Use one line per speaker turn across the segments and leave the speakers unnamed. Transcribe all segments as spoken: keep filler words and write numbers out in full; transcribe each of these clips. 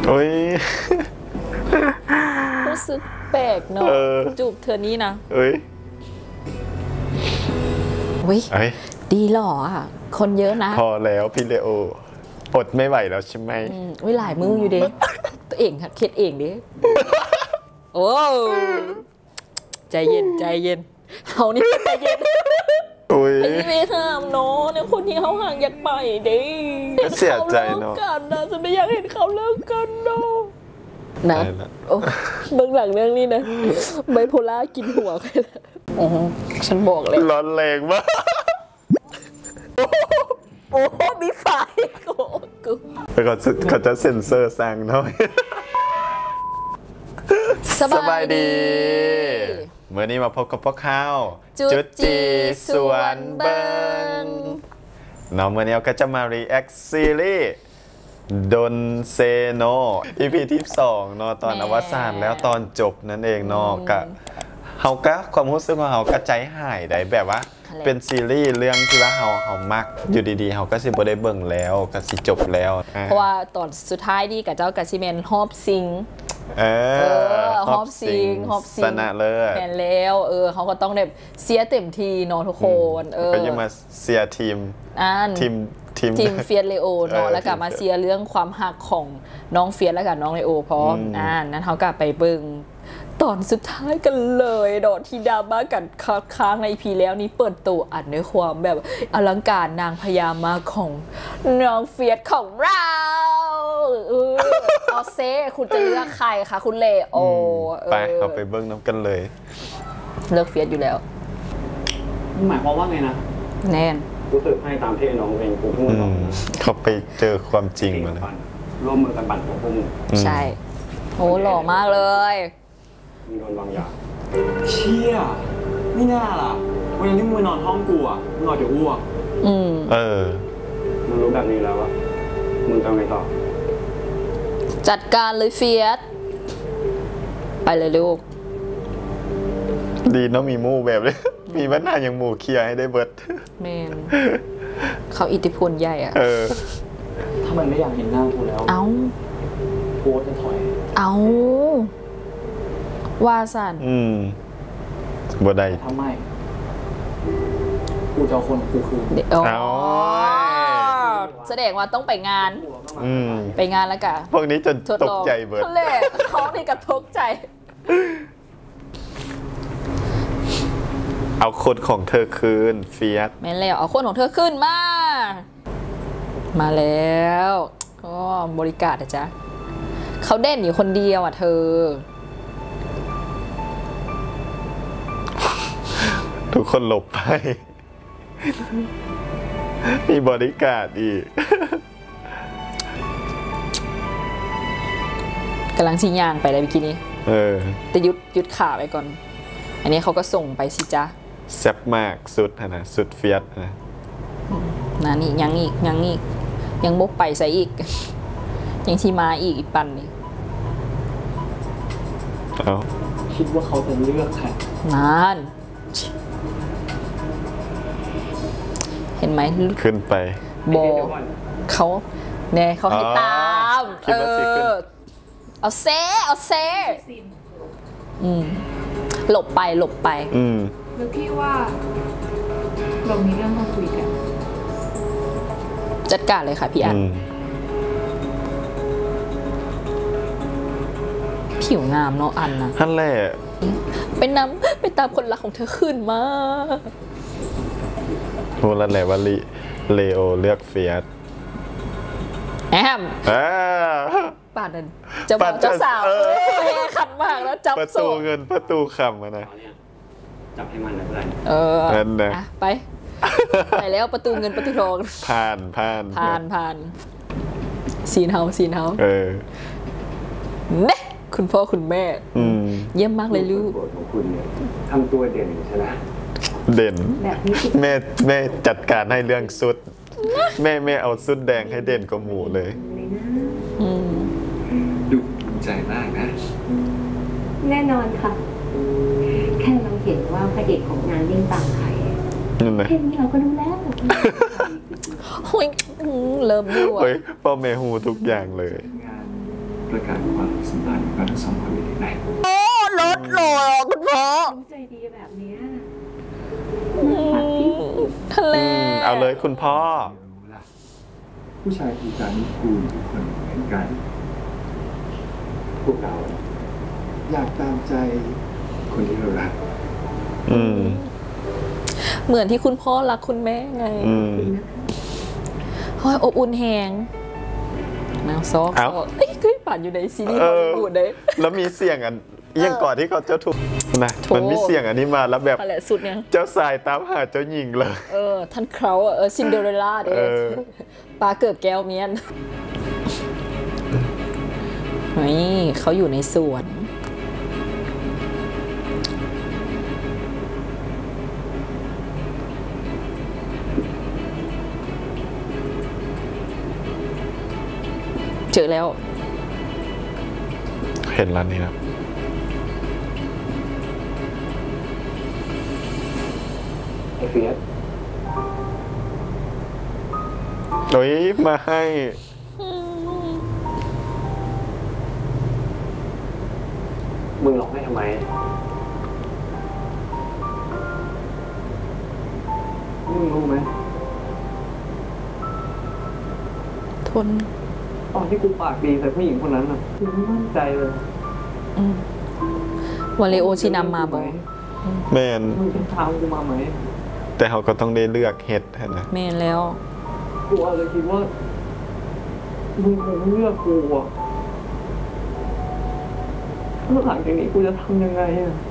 โอ้ย
รู้สึกแปลกเนาะจูบเธอนี้นะ
เอ้ย
วิดีหรออ่ะคนเยอะนะ
พอแล้วพี่เลโออดไม่ไหวแล้วใช่ไหม
วิหลายมืออยู่ดิตัวเองค่ะเคล็ดเองดิโอ้ใจเย็นใจเย็นเขานี่ใจเย็นไอ้ที่ไม่ทำเนาะเนี่ยคนที่เขาห่างอยากไปดิ
เสียใจเนาะ
กันนะจะไม่อยากเห็นเขาเลิกกันเนาะนะโอ้เบื้องหลังเรื่องนี้นะไบโพล่ากินหัวใครละอ๋อฉันบอกเลย
ร้อนแรงมาก
โอ้โหมีไฟโอ้กู
เขาจะเขาจะเซ็นเซอร์สั่งหน่อยสบายดีเมื่อนี้มาพบกับพวกเขา
จุดจีสวนเบิง
น้องเมื่อนี้ก็จะมา react ซีรีส์ดนเซโน อี พี ที่สองเนาะตอนอวสานแล้วตอนจบนั่นเองเนาะกะเฮาก็ความรู้สึกของเฮาก็ใจหายได้แบบว่าเป็นซีรีส์เรื่องที่ว่าเฮาเฮามักอยู่ดีๆเฮาก็สิบ่ได้เบิ่งแล้วก็สิจบแล้ว
เพราะว่าตอนสุดท้ายนี่กับเจ้ากับซิเมนฮอบซิง
เออ
ฮอบซิงฮอบซิง
ชนะเลย
แพ้แล้วเออเขาก็ต้องแบบเสียเต็มทีเนาะทุกคนเออ
ก็ยังมาเสียทีมทีม
ทีมทีมเฟียสเลโอเนาะแล้วก็มาเสียเรื่องความหักของน้องเฟียสแล้วกับน้องเลโอพร้อมอ่านั้นเขาก็ไปเบิ่งตอนสุดท้ายกันเลยดอกที่ดราม่ากันค้างในพีแล้วนี้เปิดตัวอัดในความแบบอลังการนางพญามาของน้องเฟียสของเราเออเอาเซ่คุณจะเลือกใครคะคุณเลโอ
ไปเอาไปเบิ้งน้ำกันเลย
เลือกเฟียสอยู่แล้ว
หมายความว่าไงนะ
แน่น
รู้สึกให้ตามที่น้องเองกูพูดตรง
เขาไปเจอความจริงมาเลย
ร่วมมือกันปั่นหัวพวกมึง
ใช่โอ้หล่อมากเลย
มีโดนบางอย่างเชี่ยไม่น่าล่ะวันนี้มึงนอนห้องกูอ่ะมึงนอนจะอ้วก
อืม
เออ
มึงรู้แบบนี้แล้วอ่ะมึงจะไงต่อ
จัดการเลยเฟียสไปเลยลูก
ดีเนาะมีมู่แบบเลยมีปัญหาอย่างหมู่เคลียร์ให้ได้เบิร์ด
แมนเขาอิทธิพลใหญ่อ่ะ
เออ
ถ้ามันไม่อยากเห็นหน้ากูแล้ว
เอา
กูจะถอย
เอาว่าสัน
อืมบ่ได้
ทำไมกูจะเอาคนกูคืน
อ๋อแสดงว่าต้องไปงานไปงานแล้วกะ
พวกนี้จนตกใจเบิร์ด
เล่ท้องนี่กระทกใจ
เอาคนของเธอคืนเฟียส
แม่แล้วเอาคนของเธอขึ้นมามาแล้วก็บริการนะจ๊ะเขาเด่นอยู่คนเดียวอ่ะเธอ
ทุกคนหลบไปมีบริการอีก
กำลังชี้ยางไปเลยเมื่อกี้นี้
เออ
แต่ยุดยุดขาไปก่อนอันนี้เขาก็ส่งไปสิจ๊ะ
แซ่บมากสุดนะสุดเฟียสนะ
นั่นนี่ยังอีกยังอีกยังบกไปใส่อีกยังที่มาอีกอีกปันนี่
เอา
คิดว่าเขาจะเลือกใคร
นั่นเห็นไหม
ขึ้นไป
โบเขาเนี่ยเขาให้ตามเออเอาเซเอาเซอืมหลบไปหลบไป
อืม
แล้วพี่ว่าเรามีเรื่องต้องคุยกัน
จัดการเลยค่ะพี่อันผิวงามเนาะอันนะ
ท่านแหละ
เป็นน้ำไปตามคนรักของเธอขึ้นมา
โหแล้วแหละว่าลิเลโอเลือกเฟียส
แอม
อ่า
ป่านนั้นจะบอกเจ้าสาวแม่ขัดมากแล้วจับ
ประตูเงินประตูคำนะ
จับให้มันนะเพื่อน
เออ
นั่นนะ
ไปไปแล้วประตูเงินประตูทอง
ผ่านผ่าน
ผ่านผ่านซีนเฮาซีนเฮา
เออ
เน่คุณพ่อคุณแม่เยี่ยมมากเลยลูก
ของคุณเนี่ยทำตัวเด่นใช่ไหม
เด่นแม่แม่จัดการให้เรื่องสุดแม่แม่เอาสุดแดงให้เด่นกว่าหมูเลย
ดูภูมิใจมากนะ
แน่นอนค่ะแค่เราเห็นว่าพระเอกของงานยิ่งตามใครแค่นี้เราก็รู้แล้ว
โอ้ยเริ่มดูอ่ะ
พ่อแม่หูทุกอย่างเลย
ประกาศความสัมพันธ์ของเราทั้งสองคนอยู่ที่ไหน
โอ้ลดเลยอ่ะคุณพ่อ
รู้ใจดีแบบเนี้ยน่ารักที่สุด
ทะเล
อืมเอาเลยคุณพ่อ
รู้ล่ะผู้ชายคือการนิกูลทุกคนเหมือนกัน พวกเราอยากตามใจคนที่เรารัก
อืม
เหมือนที่คุณพ่อรักคุณแม่ไง
อืม
เฮ้ยอบอุ่นแหงนางซอก
เอ้า
เอ้ยคือปั่นอยู่ในซีรีส์
เอ
ฮอล
อ
ลีวูดเลย
แล้วมีเสียงอันเอียงก่อนที่เขาจะถูกนะ
โถ
มันมีเสียงอันนี้มาแล้วแบบ
อะไรสุดเนี่ย
เจ้าชายตามหาเจ้าหญิงเลย
เออ ท่านเขาอะเออซินเดอเรลล่าเด้
เออ
ปลาเกิบแก้วเมียนนี่เขาอยู่ในสวน เจอแล้ว
เห็นแล้วนี่นะ
ไอ้เฟียส
โอ้ยมาให้
มึงร้องให้ทำไม มึงรู้ไหม
ทน
ตอนที่กูปากดีใส่ผู้หญิงคนนั้นอ่ะกูไม่มั่นใจเลย
อืมวาเลโอชินำมาบอก
แมน
มึงจะตามกูมาไหม
แต่เขาก็ต้องได้เลือกเห็ดนะ
แม่นแล้ว
กูอาจจะคิดว่ามึงคงไม่เลือกกูอ่ะแล้วหลังจากนี้กูจะทำยังไงอ่ะ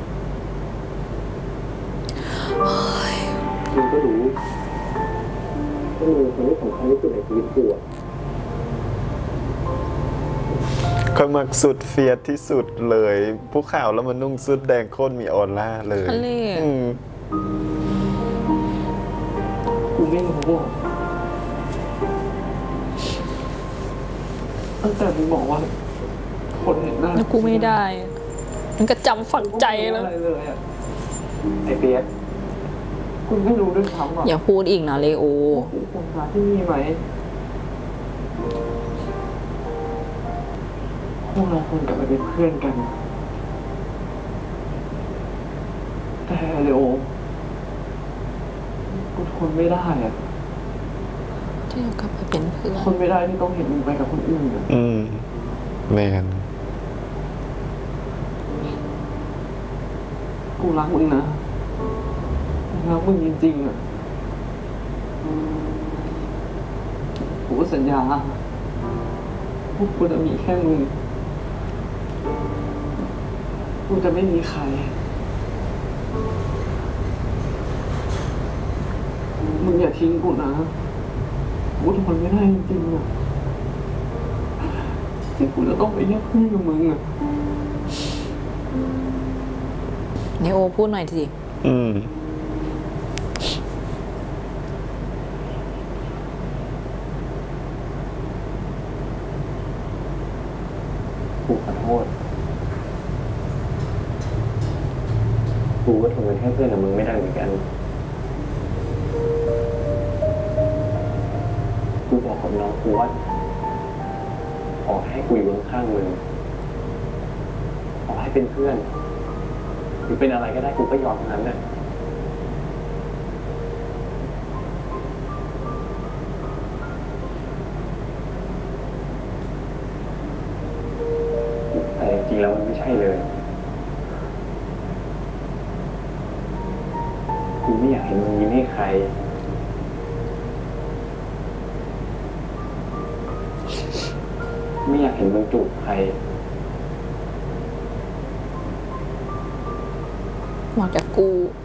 มึงก็รู้ว่ามึงคนที่สำคัญที่สุดในชีวิตกูอ่ะ
เขามักสุดเฟียสที่สุดเลยผู้ข่าวแล้วมันนุ่งสุดแดงโคตรมีออร่าเลย
ทะเล
อืม
กูไม่รู้อ่ะตั้งแต่มึงบอกว่า คนเห็นหน้า
แล้วกูไม่ได้ มันก็จำฝังใจแล้ว
อะไรเลยอ่ะไอ้เปียกกูไม่รู้ด้วยซ้ำอ่ะ
อย่าพูดอีกนะเลโอ
กูควรมาที่นี่ไหมพวกเราควรกลับไปเป็นเพื่อนกัน แต่เดี๋ยวกูทนไม่ได้อ่ะ
ที่เรากลับไปเป็นเพื่อน
ทนไม่ได้ที่ต้องเห็นมึงไปกับคนอื่นอ่ะ
อืมแมน
กูรักมึงนะรักมึงจริงๆอ่ะกูสัญญาว่ากูจะมีแค่มึงกูจะไม่มีใครมึงอย่าทิ้งกูนะกูทนไม่ได้จริงๆอ่ะที่กูจะต้องไปแยกเพื่อนกับมึงอ่ะ
เลโอพูดหน่อยสิ
อืม
กูขอโทษ กูก็ทนเป็นแค่เพื่อนกับมึงไม่ได้เหมือนกัน กูบอกกับน้องกูว่าขอให้กูอยู่ข้างๆมึงขอให้เป็นเพื่อน หรือเป็นอะไรก็ได้กูก็ยอมทั้งนั้นน่ะแต่จริงๆแล้วมันไม่ใช่เลย กูไม่อยากเห็นมึงยิ้มให้ใคร ไม่อยากเห็นมึงจูบใคร
หวังจากกู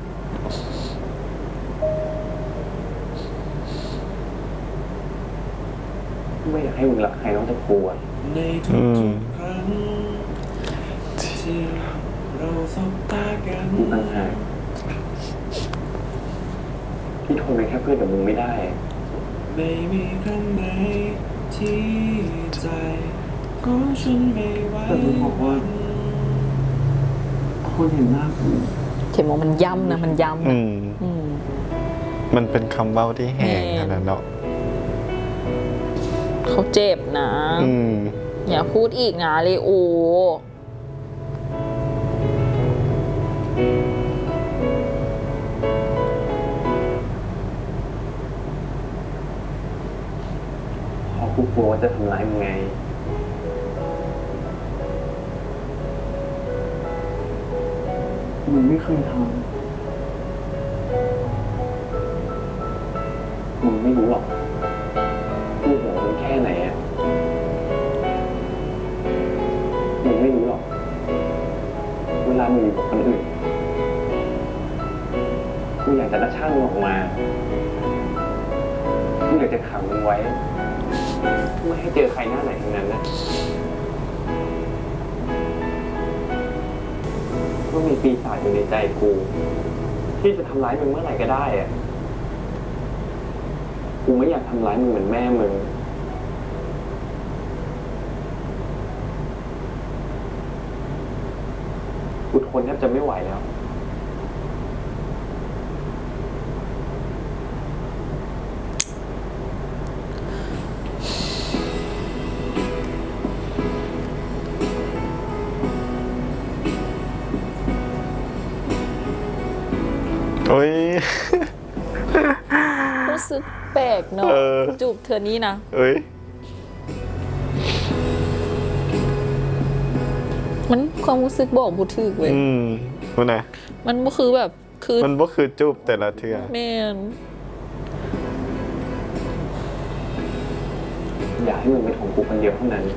ไม่อยากให้มึงรักใครนอกจากกูอ่ะ
ในทุ
อืม
กๆครั้งที่เราสบตากัน
กูต่างหากที่ทนเป็นแค่เพื่อนกับมึงไม่ได้
ไม่มีครั้งไหนที่ใจของฉันไม่ไหววัน
คนเห็นหน้ากู
เข็มบอกมันย้ำนะ มันย้ำ
อื
นะ
ม
อืม
มันเป็นคำเว้าที่แห้ง
แม่
ขนาดเนาะ
เขาเจ็บนะ
อืม
อย่าพูดอีกนะเลโอ
เพราะกูกลัวว่าจะทำร้ายมึงไงมึงไม่เคยทำมึงไม่รู้หรอกกูห่วงมึงแค่ไหนอะมึงไม่รู้หรอกเวลามึงอยู่กับคนอื่นกูอยากจะกระชากมึงออกมากูอยากจะขังมึงไว้ไม่ให้เจอใครหน้าไหนทั้งนั้นนะก็มีปีศาจอยู่ในใจกูที่จะทำร้ายมึงเมื่อไหร่ก็ได้อะกูไม่อยากทำร้ายมึงเหมือนแม่มึงกูทนแทบจะไม่ไหวแล้ว
โอ้ย
รู้สึกแปลกเนาะ
เออ
จูบเธอนี้นะ
เอ้ย
มันความรู้สึกบอกบุถึกเว้ย
อืมมันนะ
มันก็คือแบบคือ
มันบ่คือจูบแต่ละเทื่อ
แม่น
อยากให้มึงเป็นของกูคนเดียวเท่านั้น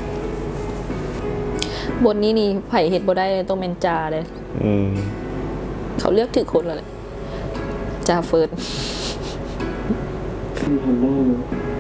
บทนี้นี่ไผ่เห็ดบ่ได้ต้องเป็นจาเลย
อืม
เขาเลือกถือคนแล้วแหละจาเฟิร์ส
พี่ทำได้ไหม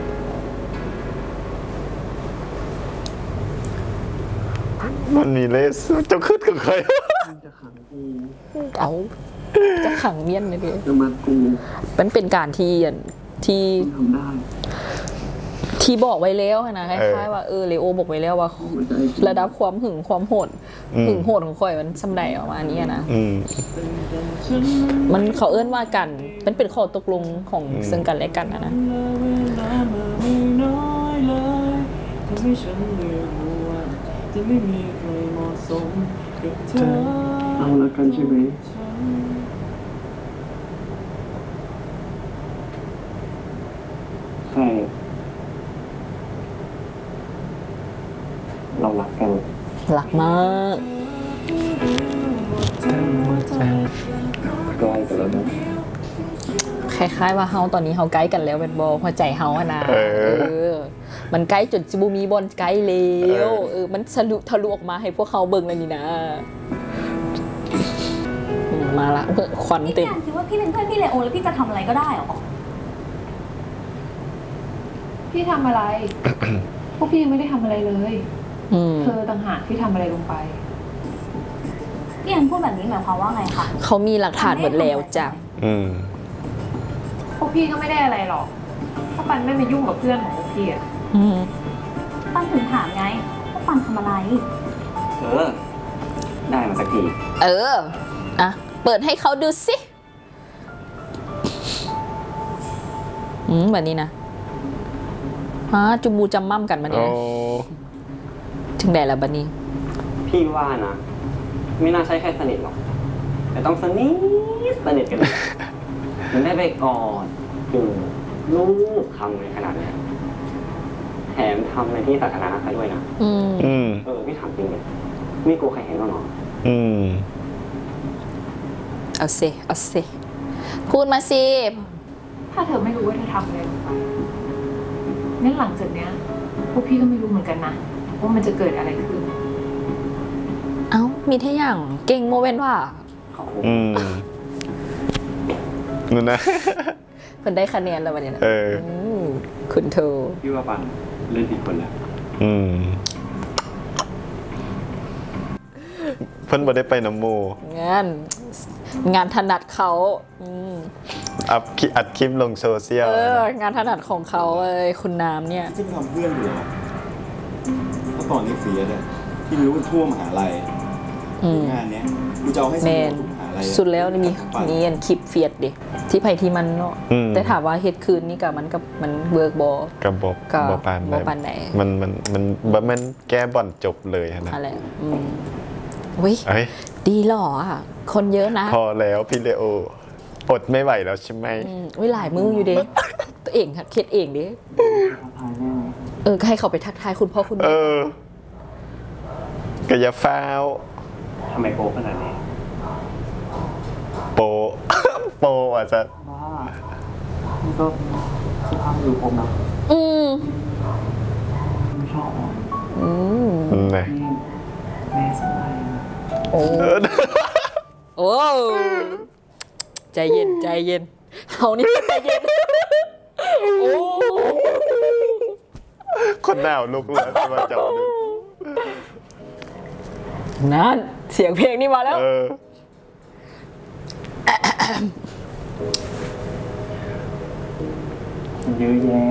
มันมีเลสเจะขึ้นกับใคร
มันจะขังกู
เอาจะขังเมียนเลยพี่
จะมัดกู
มันเป็นการที่ที่
ทำได้
ที่บอกไว้แล้วนะคล้ายๆว่าเออเลโอบอกไว้แล้วว่า ระดับความหึงความโหดหึงโหดของข่อยมันสำใดออกมาอันนี้นะ
อืม
มันเขาเอื้นว่ากันมันเป็นข้อตกลงของซึ่งกันและกันนะนะ
ทำให้ฉันเลือกว่าจะไม่มีใครเหมาะสมกับเธอ
เอาละกันใช่ไหมใช่เรารักกัน
หลักมาก
ใกล้กันแล้วนะ
คล้ายๆว่าเฮาตอนนี้เฮาใกล้กันแล้วเป็นบอหัวใจเฮาอะนะ
เออ
เออ มันใกล้จนจิบูมีบอลใกล้แล้วเออมันทะลุทะลุออกมาให้พวกเขาเบิ่งเลยนี่นะอืมมาละควัน
พี่
เต็ม
แอนคิดว่าพี่เป็นเพื่อนพี่เลโอแล้วพี่จะทำอะไรก็ได้เหรอ
พี่ทำอะไร พวกพี่ยังไม่ได้ทำอะไรเลย
อืม
เธอต่างหากที่ทำอะไรลงไป
พี่แอนพูดแบบนี้หมายความว่าไงคะ
เขามีหลักฐานหมดแล้วจ้ะ
อืม
พวกพี่ก็ไม่ได้อะไรหรอกเพราะปันไม่มายุ่งกับเพื่อนของพวกพี่อะ
อืม
ตั้งถึงถามไงว่าปันทำอะไร
เออ ได้มาสักที
เอออ่ะเปิดให้เขาดูสิอืมแบบนี้นะฮะจุบูจำมั่มกันมาเนี่
โอ้
ยถึงไหนแล้วบัดนี้
พี่ว่านะ ไม่น่าใช่แค่สนิทหรอก แต่ต้องสนิทสนิทกันเลย มันได้ไปกอดจุ่มลูกคำในขนาดเนี้ยแถมทำในที่สาธารณะซะด้วยนะ
อืม
อืม
เออ พี่ถามจริงเลยไม่กลัวใครเห็นบ้างเหรอ
อืม
เอาสิเอาสิพูดมาสิ
ถ้าเธอไม่รู้ว่าเธอทำอะไรลงไปงั้นหลังจากเนี้ย พวกพี่ก็ไม่รู้เหมือนกันนะว่ามันจะเกิดอะไรขึ้น
เอ้ามีแค่อย่างเก่งโมเวนว่า
ขอบคุณ
อืมนู่นนะ
เพิ่นได้คะแนนแล้ววันนี้นะ
เออ
มคุณโท
พี่ว่าปันเล่นผิดคนแล้ว
อืม เพิ่นบ่ได้ไปน้ำหมู
งาน งานถนัดเขาอืม
อัพคลิปอัดคลิปลงโซเชียล
เอองานถนัดของเขาเลยคุณน้ำเนี่ย
จะไปทำเพื่อนอยู่หรอเพราะตอนนี้เฟียสอะที่รู้ว่าทั่วมหาลัย
อืม
งานเนี้ยกูจะเอาให้ส
แม
ม
น
ทุกมหาลัยอะ
สุดแล้วนี่มีนี่อันคลิปเฟียดดิที่ไผที่มันเนาะ
อืม
แต่ถามว่าเฮ็ดคืนนี่กับมันกับมันเวิร์กบอ
กับบ
ก็
บปาน
บ่ปานใด
มันมันมันบ่แมันแก้บ่อนจบเลยนะ
อะไรอืมอุ้ย
เอ้ย
ดีหรออ่ะคนเยอะนะ
พอแล้วพี่เลโออดไม่ไหวแล้วใช่ไหม
อืมอุ้ยหลายมืออยู่เด้ตัวเองค่ะเฮ็ดเองเด้
ทายแม่ไหม
เออให้เขาไปทักทายคุณพ่อคุณ
เอ
แม่
อก็อย่าฟ้าว
ทำไมโป๊ขนาดนี้
โป โปอาจจะ
บ้านี่ก็สุภาพดูผมนะ
อืม
ไม่ชอบอ่ะ
อืม
ไหน
นี่แม่สบายนะ
โอ้โอ้ใจเย็นใจเย็นเฮานี่ใจเย็นโอ้
คนหนาวลุกเลยมาจับดึง
นั่นเสียงเพลงนี่มาแล้ว
เออ
เยอะแยะ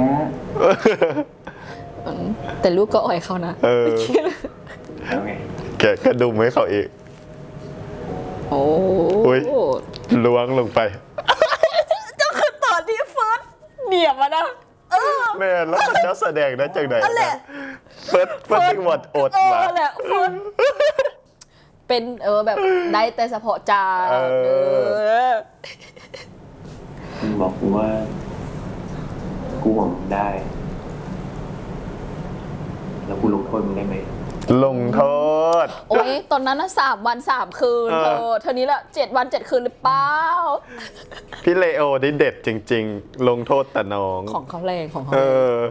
แต่ลูกก็อ่อยเขานะ
เออ
แล้วไง
แกะกระดุมให้เขาอีก
โอ้
อุ๊ย ล้วงลงไป
ก็คือตอนที่เฟิร์สเหนียบมานะเออ
แม่แล้วเจ้าแสดงได้จังไหน
นั่นแหละ
เฟิร์สเฟิร์สที่หมดอด
เอ
มา
อแหละเฟิร์สเป็นเออแบบได้แต่เฉพาะจา
เออ
เออ
มึงบอกกูว่า กูหวังมึงได้ แล้วกูลงโทษมึงได้ไหม
ลงโทษ
โอ้ยตอนนั้นนะสามวันสามคืน
เออ
เธอเท่านี้ละเจ็ดวันเจ็ดคืนหรือเปล่า
พี่เลโอนี่เด็ดจริง ๆ ลงโทษแต่น้อง
ของเขาแรงของเขา
เอ
แรง
อ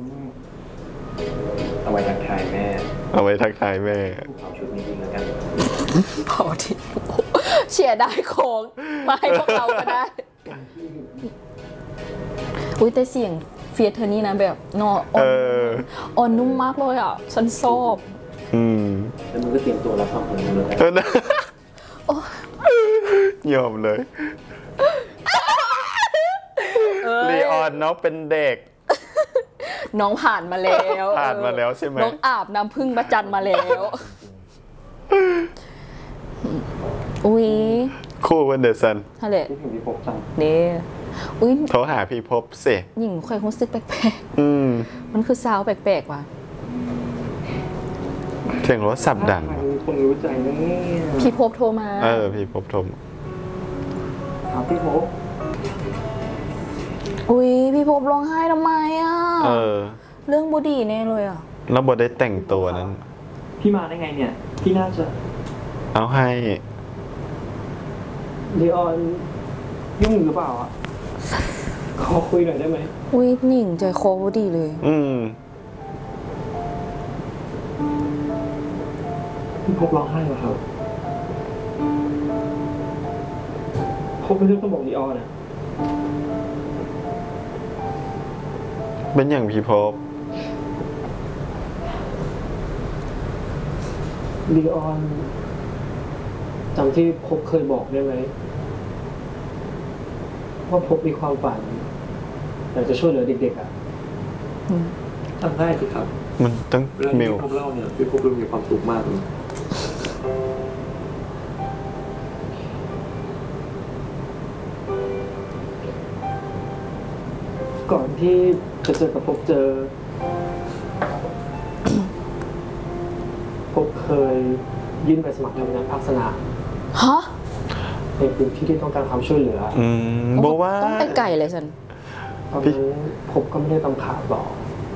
เอาไว้ทักทายแม่
เอาไว้ทักทายแม่
เอาชุดนี้ดีแล้วกัน
พอที่เชียร์ได้ของมาให้พวกเราก็ได้ อุ้ยแต่เสียงเฟียสเธอนี่นะแบบนออ่อ
เอน อ
อ่อนนุ่มมากเลยอ่ะฉันชอบ
อืม
แล้วมึงก็เตรียมตัวรับฟังคนนี้เลย
เออนะยอมเลยลีออนเนาะเป็นเด็ก
น้องผ่านมาแล้ว
ผ่านมาแล้วใช่ไหม
น้องอาบน้ำพึ่งประจันมาแล้ว อุ้ย
คู่วันเดอร์สัน
นั่นแหละ
ที่ถึงที่พบจัง
นี่อุ้ย
โทรหาพี่พบสิ
หญิงค่อยรู้สึกแปลก
อืม
ๆมันคือซาวด์แปลกๆว่ะ
เสียงรถสับดัง
ใครมีคนรู้ใจนะเนี่ย
พี่พบโทรมา
เออ พี่พบโทร
ครับพี่พบ
อุ้ยพี่พบร้องไห้ทำไมอ่ะ
เออ
เรื่องบูดีแน่เลยอ่ะ
แล้วบทได้แต่งตัวนั้น
พี่มาได้ไงเนี่ย พี่น่าจะ
เอาให้
ลีออนยุ่งหรือเปล่าอ่ะ ขอคุยหน่อยได้ไหม
อุ้ยหนิงใจคอบูดีเลย
อืม
พี่พบร้องไห้เหรอครับพบไม่ได้ต้องบอกลีออนอ่ะ
เป็นอย่างพี่พบ
ลีออนจำที่พบเคยบอกได้ไหมว่าพบมีความฝันอยากจะช่วยเหลือเด็กๆอ่ะ
อืม
จำได้สิครับ
มันต้อง
เรื่อง
มิ
ที่
ว
พบเล่าเนี่ยพี่พบรู้มีความสุขมากเลยก่อนที่จะเจอกับพบเจอ พบเคยยื่นใบสมัครทำงานภาคสนาม
ฮะ
ในพื้นที่ที่ต้องการความช่วยเหลือ
อืมบอกว่า
ต้องไปไกลเลยฉัน
ตอนนั้นพบก็ไม่ได้ตามข่าวบอก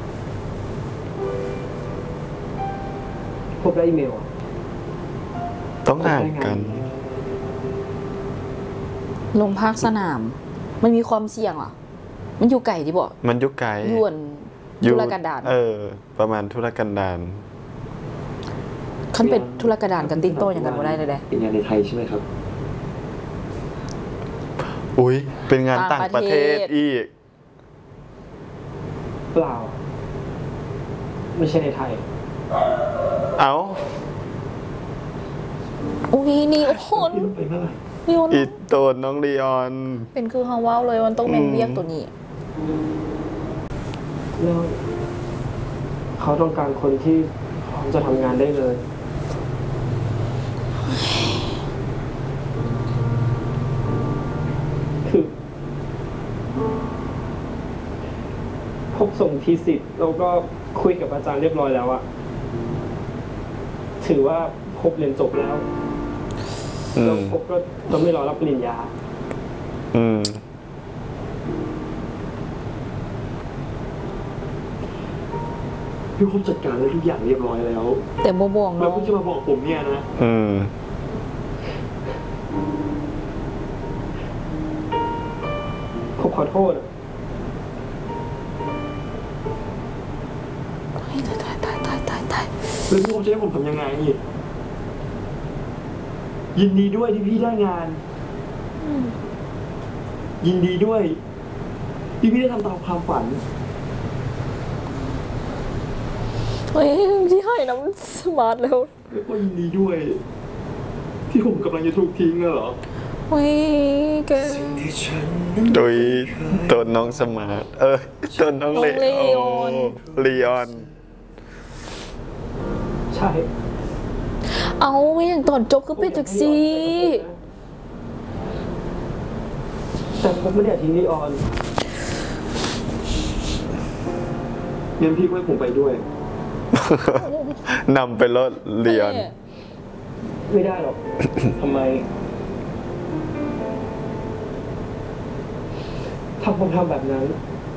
พบได้อีเมลอะ
ต้องห่างกัน
ลงภาคสนาม มันมีความเสี่ยงเหรอ่ะ มันอยู่ไก่ที่บอก
มันยุคไกล
ยวนธุรกันดาร
เออ ประมาณธุรกันดาร
ขันเป็นธุรกันดารกันติดโตอย่างกันบ่ได้เลยเด้
เป็นงานในไทยใช่ไหมครับ
อุ้ยเป็นงานต่าง
ต่าง
ป
ประ ระ
เท
เท
ศ
ศ
อีก
เปล่า ไม่ใช่ในไทย
เอา
อุ้ยนี่โอ้โห
พี่รู้ไปเมื่อไหร่
นี่มัน
อีโตนน้องลีออน
เป็นคือฮาวาวเลยมันต้องเป็น
อืม
เรียกตัวนี้
แล้วเขาต้องการคนที่พร้อมจะทำงานได้เลย
พบส่งทีสิทธ์แล้วก็คุยกับอาจารย์เรียบร้อยแล้วอะถือว่าพบเรียนจบแล้ว
อื
แล้ว
ม
พบก็จะไม่รอรับปริญญา
อืม
พี่พบจัดการแล้วทุกอย่างเรียบร้อยแล้ว
แต่โมบวง
แล้ว
น้อง
พี่จะมาบอกผมเนี่ยนะ
อืม
ผมขอโทษอะ
ตายตายตายตายตาย
แล้วพี่พบจะให้ผมทำยังไงอีกยินดีด้วยที่พี่ได้งาน ยินดีด้วย ที่พี่ได้ทำตามความฝัน
เฮ้ยที่ให้น้ำสมาร์ทแล้ว
แล้วก็ยินดีด้วย ที่ผมกำลังจะถูกทิ้งน่ะเหรอ
เฮ้ยแก
โดยต้นน้องสมาร์ทเออต้นน้องเล
น้องเลออน
เลออน
ใช่
เอาไม่อย่างตอนจบก็เป็นจากซี
แต่ผมไม่ได้อยากทิ้งลีออน
งั้นพี่ก็ให้ผมไปด้วย
นำไปรถเลออน
ไม่ได้หรอก
ทำไม
ถ้าผมทำแบบนั้น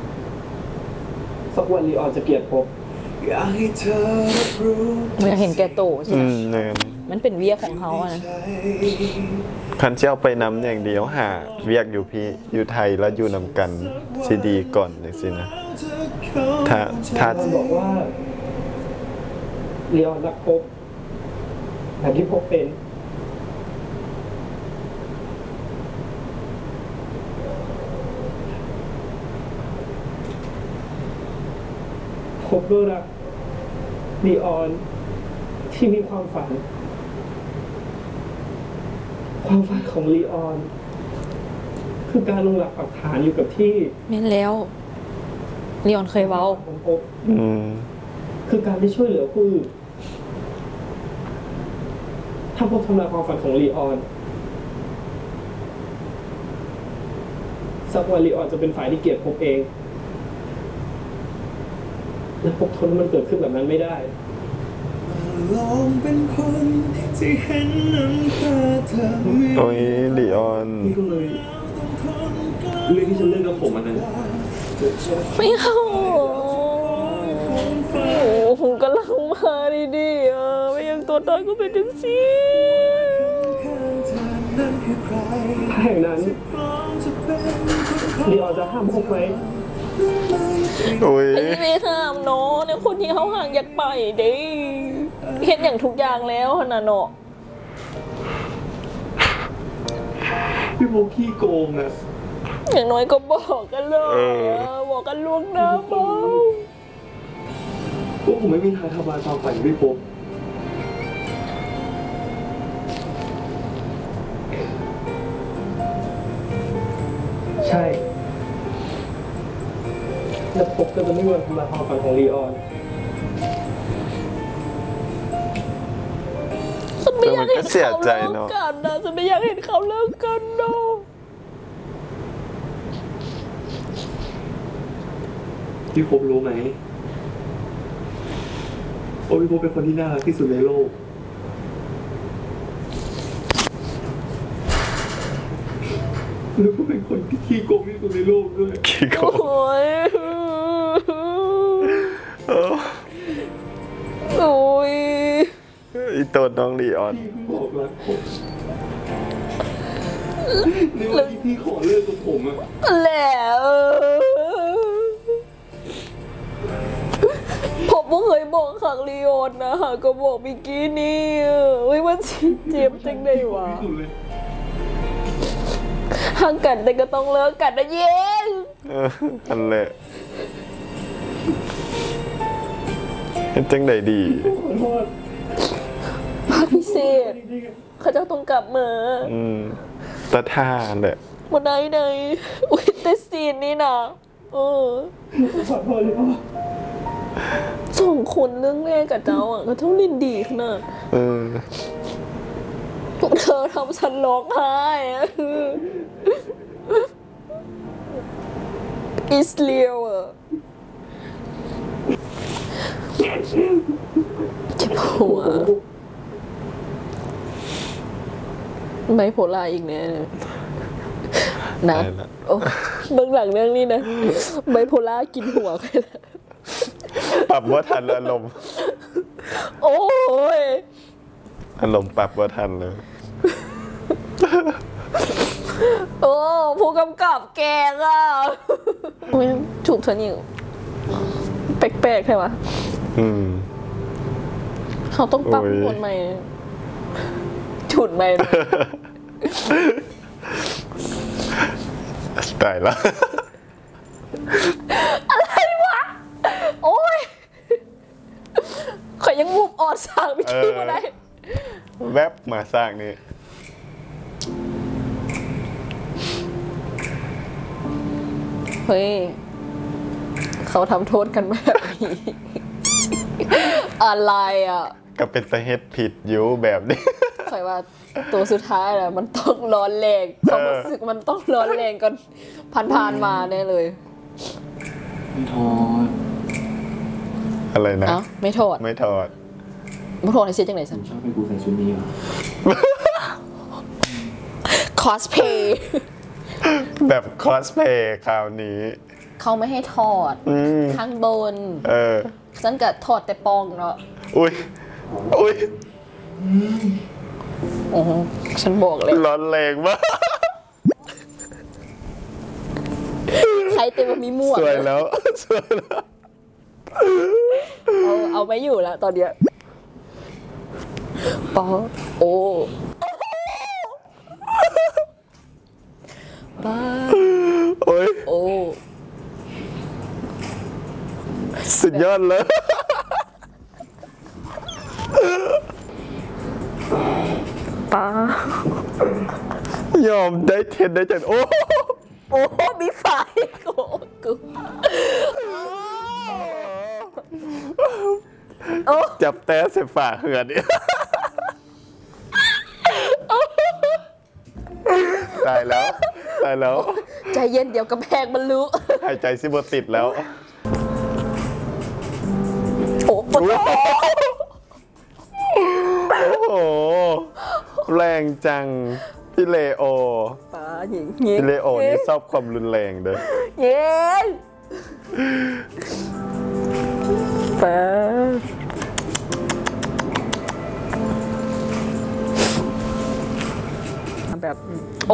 สักวันลีออนจะเกลียดผม
อยากให้เธอรับรู้
มันเห็นแกโตใช่
อื
ไหม
มเนี่ย
มันเป็นเวียของเขาอะนะ
คันเจ้าไปนำอย่างเดียวหาเวียกอยู่พี่อยู่ไทยแล้วอยู่นำกันซีดีก่อนอย่างสินะ ถ้าถ้า
มันบอกว่าลีออนรักพบแบบที่พบเป็น พบก็รักลีออนที่มีความฝัน ความฝันของลีออน คือการลงหลักปักฐานอยู่กับที่
แม่นแล้วลีออนเคยเว้า
ของพบ
อืม
คือการที่ช่วยเหลือผู้อื่นถ้าพบทำลายความฝันของลีออน สักวันลีออนจะเป็นฝ่ายที่เกลียดพบเอง และพบทนให้มันเกิดขึ้นแบบนั้นไม่ได้
ลองเป็นคนที่เห็นน้ำตาเธอไม่
โอ้ยเลออน
พี่ก็เลยเรื่องที่ฉันเล่นกับผมมันนั้น
ไม่เอาโอ้โหกำลังมาดีๆอ่ะไม่อย่างตัวตายก็เป็นจังซี
นั่นคือใคร
ถ้าอย่างนั้น
พร้อมจะเป็นคน
ลีออนจะห้ามพบไหม
โอ้ย
ไอ้ที่ไม่ห้ามเนาะเนี่ยคนที่เขาห่างอยากไปเด้เห็นอย่างทุกอย่างแล้วขนาดเนาะ
พี่โมขี้โกงอะ
อย่างน้อยก็บอกกันเลยอะบอกกันล่วงหน้าเบา
ว่าผมไม่มีทางทำลายความฝันของพี่โป๊ป
ใช่ และพบก็จะไม่มีวันทำลายความฝันของลีออน
ฉันไม่อยากเห็นเขาเลิกกันนะฉันไม่อยากเห็นเขาเลิกกันเนาะ
พี่โป๊ปรู้ไหมว่าพี่โป๊ปเป็นคนที่น่ารักที่สุดในโลก แล้วก็เป็นคนที่ขี้โกงที่สุดในโลกด้วย
ขี้โกง
โอ้ย
โอ้
โอ้ย
อีต้นน้องเลออน
พี่เพิ่งบอกรักผมในวันที่พี่ขอเลิกกับผมอะ
แล้วผมบ่เคยบอกขังลีโอนนะหาก็บอกมิกกี้นี่เฮ้ยมันสิเจ็บจังได้วะ
ที่สุดเลย
ห่างกันแต่ก็ต้องเลิกกันนะเย็น
เอออันแหละเฮ็ดจังไดดี
ขอโทษ
ภาคพิเศษเขาเจ้าต้องกลับมา
อืมตาท่าแหละ
วันไหนไหนอุ้ยแต่ซีนนี้นะเออ
ขอโทษลีออน
สองคนเรื่องแรกกับเจ้าอ่ะก็ต้องเล่นดีขนาด
เออ
เธอทำฉันร้องไห้อะอิสเลียวอะเจ็บหัวไบโพล่าอีกแน่เลยนะ
ได้ละ
โอ้เบื้องหลังเรื่องนี้นะไบโพล่ากินหัวใครละ
ปรับว่าทันอารมณ์
โอ้ย
อารมณ์ปรับว่าทันเลย
โอ้ผู้กำกับแกงอ่ะโอ้ยถูกเธอนี่แปลกๆใช่ปะ
อืม
เขาต้องปรับ
โอ้ย
คนใหม่ฉุดใหม่เลย
ตายแล้ว
โอ้ยข่อยยังมูฟออนสร้างไม่ชื่อมาได้
แวบมาสร้างนี่
เฮ้ย เขาทำโทษกันแบบนี้ อะไรอ่ะ
ก็เป็นตะเฮ็ดผิดอยู่แบบนี้
ข่อยว่าตัวสุดท้ายแหละมันต้องร้อนแรงความรู้สึกมันต้องร้อนแรงก่อนผ่านๆมาแน่เลย
ไม่ทอด
อะไรนะ
เอ้าไม่โทษ
ไม่ถอด
ไม่โทษในเสียจังไหนสัน
ชอบให้กูใส่ชุดนี้เหรอ
คอสเพย์
แบบคอสเพย์คราวนี้
เขาไม่ให้ถอด
อืม
ข้างบน
เออ
ฉันก็ถอดแต่ปองเนาะ
อุ้ย อุ้ย
โอ้โหฉันบอกเลย
ร้อนแรงมาก
ใครเต็มมามีหมวก
สวยแล้ว สวยแล้ว
เอาเอาไม่อยู่แล้วตอนเนี้ยปอโอ้ป้า
โอ้ย
โอ้
สุดยอดเลย
ป้าย
อมได้เทนได้จังโอ้
โอ้มีไฟโอ้กูโอ้
จับแต้เสียฝ่าเหือนเนี่ยตายแล้ว ตายแล้ว
ใจเย็นเดี๋ยวกระแพงมันรู้
หายใจซิบติดแล้ว
โอ้ปะโถ
โอ้โห แรงจัง พี่เลโอ
ป้าหญิงหญิง
พี่เลโอนี่ชอบความรุนแรงเด้อ
เย็นป้าแบบ โอ้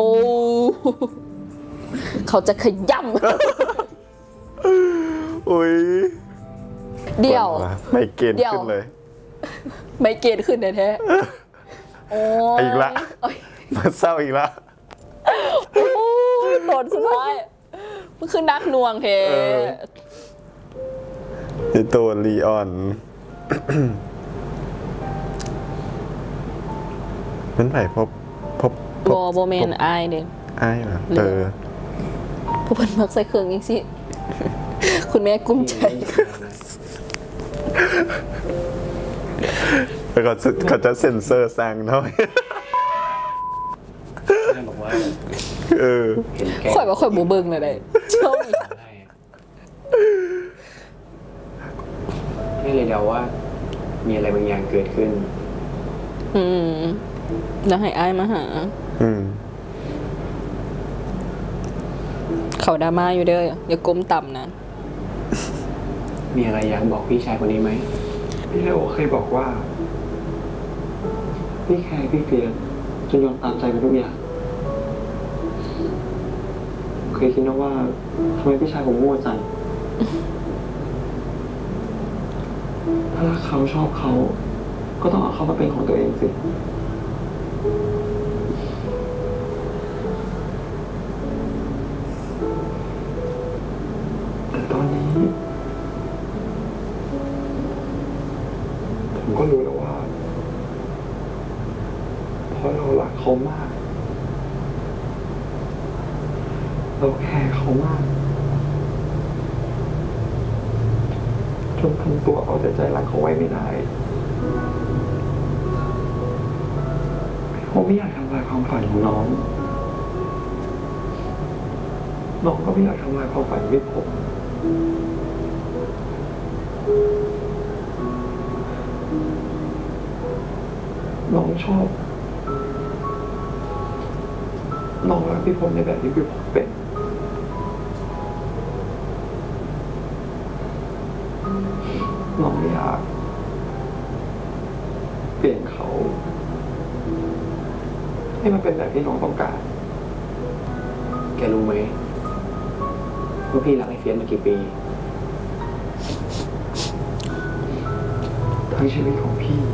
เขาจะขย่ำ
อุ้ย
เดี๋ยว
ไม่เกณฑ์
เดี๋ยว
ขึ้นเลย
ไม่เกณฑ์ขึ้นแท้ๆโอ้ย
อีกละ
โอ้ย
มาเศร้าอีกแล้ว
โอ้ยตอนสุดท้ายมันคือนักหน่วงเท
เออ ในตัวลีออน มันไผ่พบพบพ
บอโบแมนอายเด้
อ้ายเหรอ
เหลื
เอ
อ
อ
ผู้เพิ่นมักใส่เครื่องยังสิ คุณแม่กุ้มใจ
แล้วก็จะเขาจะเซ็นเซอร์สั่งหน่อย
แม่บอกว่า
เออ
เห็นแก
ข่อยว่าข่อยบ่เบิ่งเลยได้ช่วงนี้
ได้ไม่เลยเดาว่า มีอะไรบางอย่างเกิดขึ้น
อืมแล้วให้อายมาหา
อืม
เขาดราม่าอยู่เด้ออย่าก้มต่ำนะ
มีอะไรอยากบอกพี่ชายคนนี้ไหม
พี่เลโอเคยบอกว่า พี่แคร์พี่เฟียนจนยอมตามใจไปทุกอย่างเคยคิดนะว่าทำไมพี่ชายผมโง่จังถ้ารักเขาชอบเขา ก็ต้องเอาเขามาเป็นของตัวเองสิแต่ตอนนี้ ผมก็รู้แล้วว่าเพราะเรารักเขามาก เราแคร์เขามากจนทำตัวเอาแต่ใจรักเขาไว้ไม่ได้ผมไม่อยากทำลายความฝันของน้อง น้องก็ไม่อยากทำลายความฝันของผม
น้องชอบน้องรักพี่พลในแบบที่พี่พลเป็นน้องไม่อยากเปลี่ยนเขาให้มันเป็นแบบที่น้องต้องการแกรู้ไหมว่าพี่รักไอ้เฟียสมากี่ปีทั้งชีวิตของพี่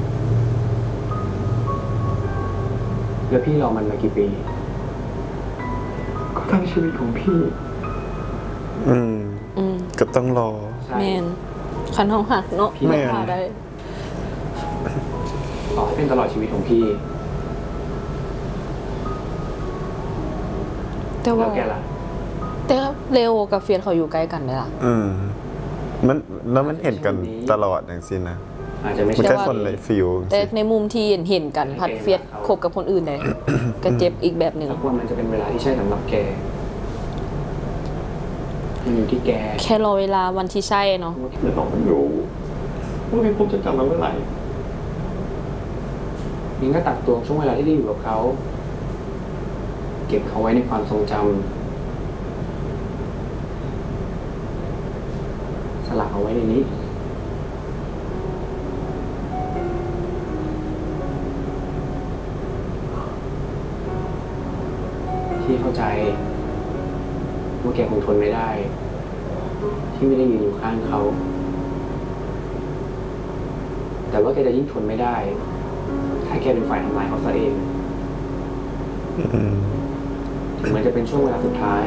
แล้วพี่รอมันมากี่ปีก็ทั้งชีวิตของพี่
อืม
อืม
ก็ต้องรอ
แมนคันห้องหักเนาะ
แม่น
พาได้
ต่อให้เป็นตลอดชีวิตของพี่
แต่ว่า
แล้วแกล่ะ
แต่เลโอกับเฟียสเขาอยู่ใกล้กันเลยล่ะ
อืมมันแล้วมันเห็นกันตลอดอย่างสินะ
อาจจะไม่
มัน
ใช่
แค่คนในฟิล
แต่ในมุมที่เห็นเห็นกันพัดเฟียสคบกับคนอื่นเลยก็เจ็บอีกแบบหนึ่ง
สักวันมันจะเป็นเวลาที่ใช่สำหรับแกมันอยู่ที่แก
แค่รอเวลาวันที่ใช่เนาะ
แต่น้องไม่รู้ว่าพี่พลจะกลับมาเมื่อไหร่มิงก็ตักตวงช่วงเวลาที่ได้อยู่กับเขา เก็บเขาไว้ในความทรงจำสลักเอาไว้ในนี้ ที่เข้าใจว่าแกคงทนไม่ได้ ที่ไม่ได้ยืนอยู่ข้างเขา แต่ว่าแกจะยิ่งทนไม่ได้ ถ้าแกเป็นฝ่ายทำลายเขาซะเอง
อืม
ถึงมันจะเป็นช่วงเวลาสุดท้าย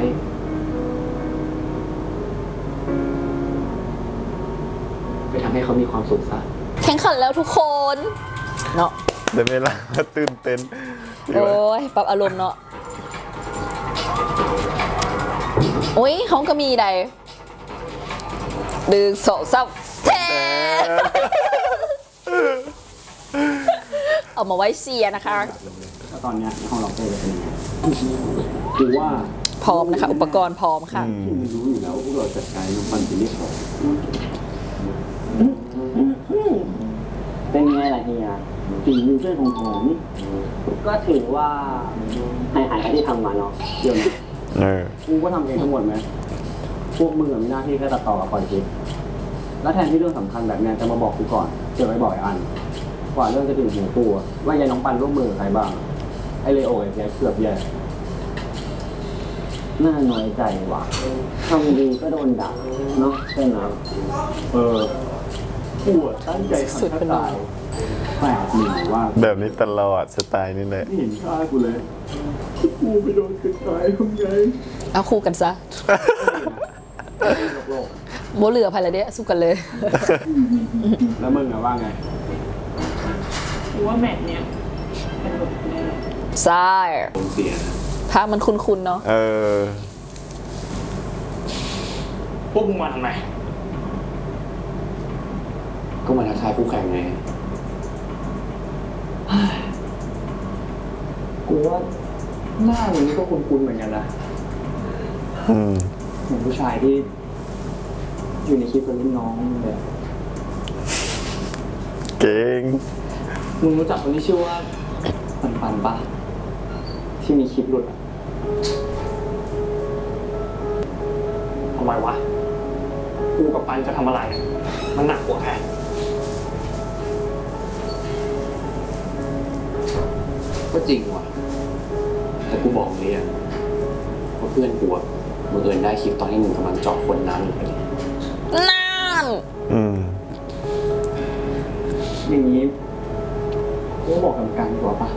ไปทำให้เขามีความสุขซะ
แข่งขันแล้วทุกคนเนาะ
แต่เวลาตื่นเต้น
โอ้ยปรับอารมณ์เนาะโอ้ยเขาก็มีใดดึงสองซับแทนเอามาไว้เสียนะคะ
แล้วตอนเนี้ยในห้องเราเต้จะเป็นยังไงคือว่า
พร้อมนะคะ อุปกรณ์พร้อมค่ะ
อืม
พี่รู้อยู่แล้วว่าพวกเราจัดการน้ำมันเป็นที่สองเป็นไงล่ะเฮียฝีมือช่วยของผมก็ถือว่าหายหายที่ทำมาเนาะเดี๋ยวนะ
เออ
กูก็ทำเองทั้งหมดไหมพวกมึงมีหน้าที่แค่ตัดต่อกับปล่อยคลิปแล้วแทนที่เรื่องสำคัญแบบเนี้ยจะมาบอกกูก่อนเดี๋ยวไปบอกไอ้อันกว่าเรื่องจะถึงหูกูอะว่ายายน้องปันร่วมมือกับใครบ้างไอเลโอไอ้แกเกือบแย่น่าน้อยใจว่ะทำดีก็โดนด่าเนาะใช่ไหมเออปวดตั้งใจ
สุด
ทำ
เป็น
ตายแปลกหนึ่งว่า
แบบนี้ตลอดสไตล์นี่แหละ
ไม่เห็นค่ากูเลยกูไปโดนกระจายทำไง
เอาคู่กันซะ
โลก
โบเหลือภายละเดียสู้กันเลย
ๆแล้วมึงอะว่าไง
ว่าแมตช์เนี้ยเป็นบทแน่
ใช่
ผมเสีย
ภาพมันคุ้นๆเนาะ
เออ
พวกมึงมาทำไม ก็มาทักทายคู่แข่งไง กูว่าหน้ามึงก็คุ้นๆเหมือนกันนะ
อืม
เหมือนผู้ชายที่ อยู่ในคลิปเป็นรุ่นน้องเลย
เก่ง
มึงรู้จักคนที่ชื่อว่าปันปันปะที่มีคลิปหลุดอะทำไมวะ กูกับปันจะทำอะไร มันหนักกว่าแค่ก็จริงว่ะ แต่กูบอกเลยอะว่าเพื่อนกูอะมึงเอิญได้คลิปตอนที่มึงกำลังเจาะคนน้ำอยู่พอดี
นั่น
อืม
อย่างนี้กูบอกกรรมการดีกว่าปะ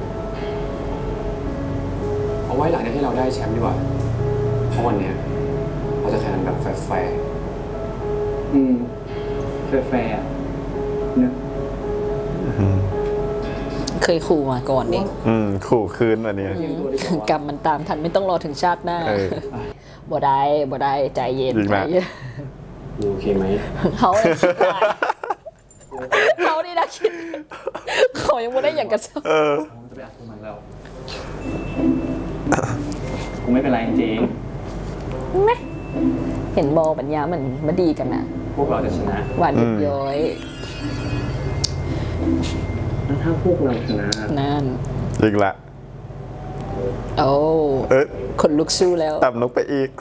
เอาไว้หลังจากที่เราได้แชมป์ดีกว่า เพราะวันเนี้ยเราจะแข่งกันแบบแฟร์ๆอืม แฟร์ๆอะเนอะ
เคยขู่มาก่อนนี่
อืม ขู่คืนวันนี้
กรรมมันตามทันไม่ต้องรอถึงชาติหน้า
เออ
บ่ได้บ่ได้ใจเย็น
ดี
ใจ
มาก
เย็น
โอเคไหม
เขาเลยคิดได้เขานี่นะคิดเขายังไม่ได้อย่างกันสัก
เออ
ผมจะไปอัดพวกมันแล้ว กูไม่เป็นไรจริง
ไหมเห็นบอปัญญามันมาดีกันนะ
ๆพวกเราจะชนะ
หวานหยุดย้อย
แล้วถ้าพวกเราชนะ
นั่น
อีกละ
โอ้
เอ๊ะ
ขนลุกสู้แล้ว
ต่ำนกไปอีก
กู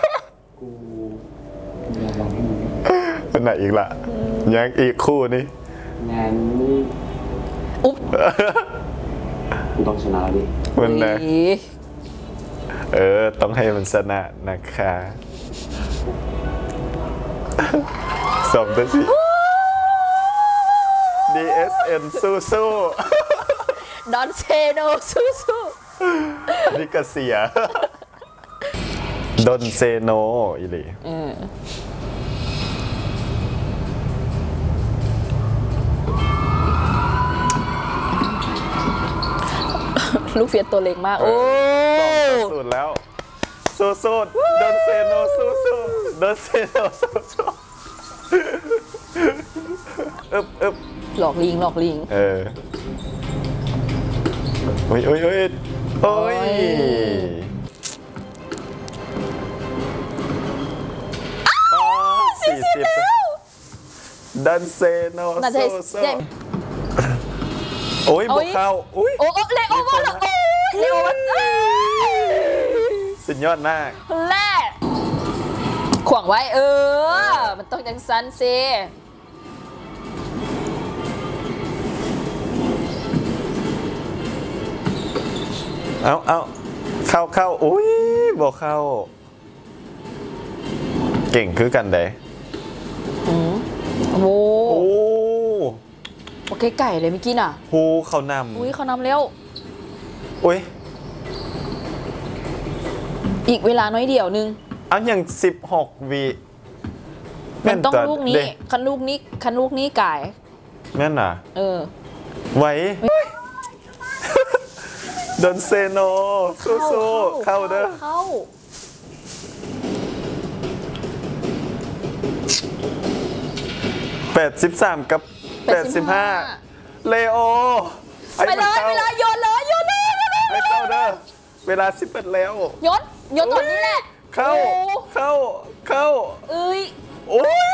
อยากลองให้มึง
เป็นไหนอีกละยังอีกคู่นี่
งั้น
อุ๊บ
กูต้องชนะแล้วดิ
มันนะ
อุ๊ย
เออ ต้องให้มันชนะนะคะสมตัวสิ ดี เอส เอ็น สู้สู้
ดอนเซโนสู้สู้
นี่ก็เสีย ดนเซโนอีหลี
เออลูกเฟียสตัวเล็กมาก โอ้
สองต่อศูนย์แล้ว สู้สู้ดนเซโนสู้สู้ดนเซโนสู้สู้อึบอึบ
หลอกลิงหลอกลิง
เออโอ้ยโอ้ยโอ้ยโอ้ย
โอ้ย
สี่สิบดันเซโน
น่าจะ
สู้สู้
ใหญ่
โอ้ย
โอ้
บุก
ย
เข้าอุ้ย
โอ้โอ้เลโอมาแล้วโอ้ยเลโอมาเอ้ย
สุดยอดมาก
แล่ขวางไว้ เออ มันต้องจังซันเซ
เอาเอาเข้าเข้าอุ้ยบอกเข้า เก่งคือกันเด้
อืมโอ้โห
โอ้
โอเคไก่เลยเมื่อกี้น่ะ
ฮูเขาน
อุ้ยเขานำเร็ว
ำอุ้ย
อีกเวลาน้อยเดียวนึง
เอาอย่างสิบหกวิ
มันต้อง
แตัว
ลูกนี้
เด้
คันลูกนี้คันลูกนี้ไก่
แม่นน่ะ
เออ
ไหวดนเซโนสู้สู้เข้าเด้อ
เข้า
แปดสิบสามกับแปดสิบห้าเลโอ
ไปเลยเวลาโยนเลยโยนเลยโยนเลย
ให้เข้าเด้อเวลาสิบเอ็ดแล้ว
โยนโยนตอนนี้แหละ
เข้า
โอ้
เข้าเข้า
เอ้ย
โอ้ย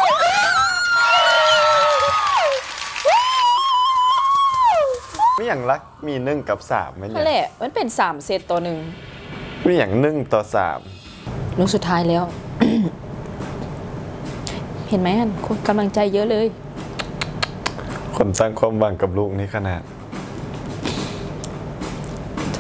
มีอย่างรักมีหนึ่งกับสามไหม
นั่นแห
เนี่ย
ละมันเป็นสามเซตตัวหนึ่ง
มีอย่างหนึ่งต่อสาม
ลูกสุดท้ายแล้ว เห็นไหมอันคนกำลังใจเยอะเลย
คนตั้งความหวังกับลูกนี้ขนาด
โถ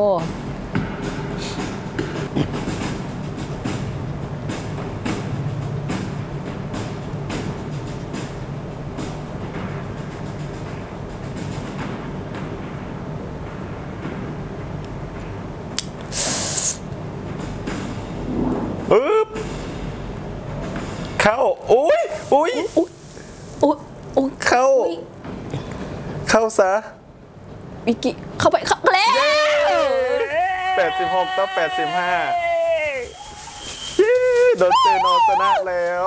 อึ๊บเข้าอุ้ยอุ้ย
อุ๊ยอุ๊ยอุ๊ย
เข้า
อุ๊ย
เข้าซะ
วิกกี้เข้าไปเข้าแล้ว
แปดสิบหกต่อแปดสิบห้าเย้โดนเซโนชนะแล้ว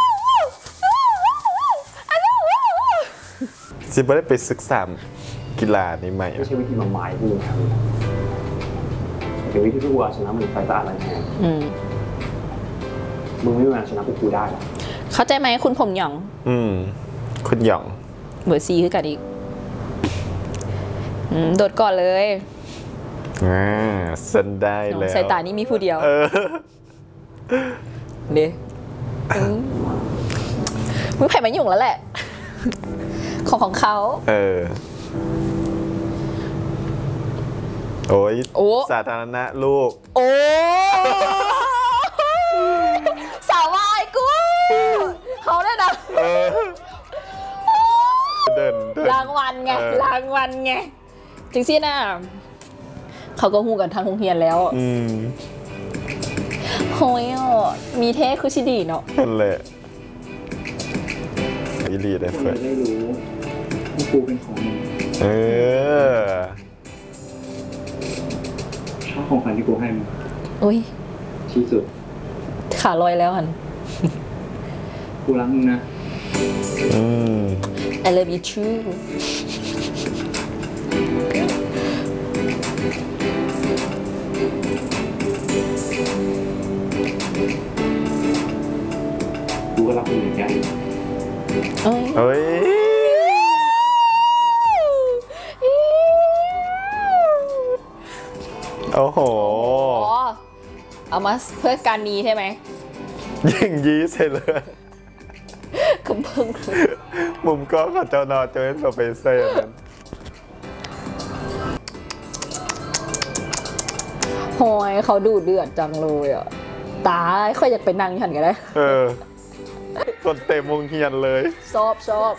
สิบ่ได้ไปศึกษากีฬานี้ใหม่
ไม่ใช่วิธีมาหมายกูครับเป็นวิธีที่กูเอาชนะมึงไฟตาอะไรแทน
อืม
มึงไม่มีวันชนะพวกกูได้หรอก
เข้าใจไหมคุณผมหยอง
อืม คุณหยอง
เบอร์ซีคือกันอีกอืมโดดก่อนเลย
อ่าสันได้แล้ว
สายตานี้มีผู้เดียว
เออ
เด้มึงไผ่มาหยุ่งแล้วแหละ ของของเขา
เออ โอ้ย
โอ้
สาธารณะลูก
โอ้สาววายกูเขาได้นะ
เออ เดินเดิน
รางวัลไง
เออ
รางวัลไงจริงสินะเขาก็หูกันทางโรงเรียนแล้ว
อืม
โฮ้ยอ่ะมีเท่คือชิดีเนาะ
นั่นแหละอีลีได้
คน
เฟิร์
จะได้รู้ว่ากูเป็นของมึง
เออ
ชอบของขวัญที่กูให้มึง
อุ้ย
ที่สุด
ขาลอยแล้วหัน
กูรักมึงนะ
อืม
I love you too
กูก็รักมึงเหมือนกัน
เอ้ย
เฮ้ยโอ้โห
อ๋อเอามาเพื่อการนี้ใช่ไหม
ยิงยี้ใช่เลย
กำเพิ่งเลย
มุมกล้องของเจ้านอเจอโปรเฟสเซอร์นั้น
โหยเขาดูเดือดจังเลยอ่ะ ตายค่อยอยากไปนั่งหันกันได้
เออคนเต็มวงเฮียนเลย
ชอบชอบ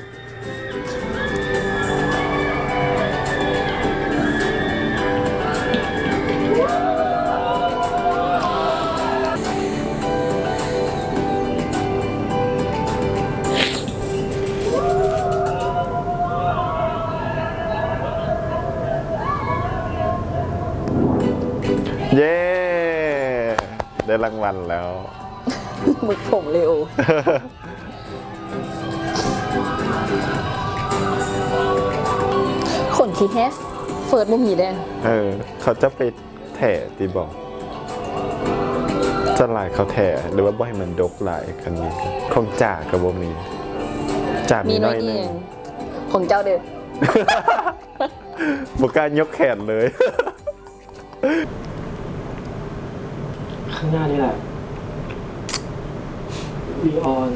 เย้ ได้รางวัลแล้ว
หมึกผมเร็ว คนที่เฮฟเฟิร์สมุมมีแดง
เออ เขาจะไปแถตีบอกจะลายเขาแถหรือว่าบ่ให้มันดกหลายกันนี้ของจ่ากับบ่มีจ่ามี
มี
น้
น้
อ
อย ย
ห
เอ
นึง
งของเจ้าเด็ด
บุการยกแขนเลย
ข้างหน้านี่แหละลีออน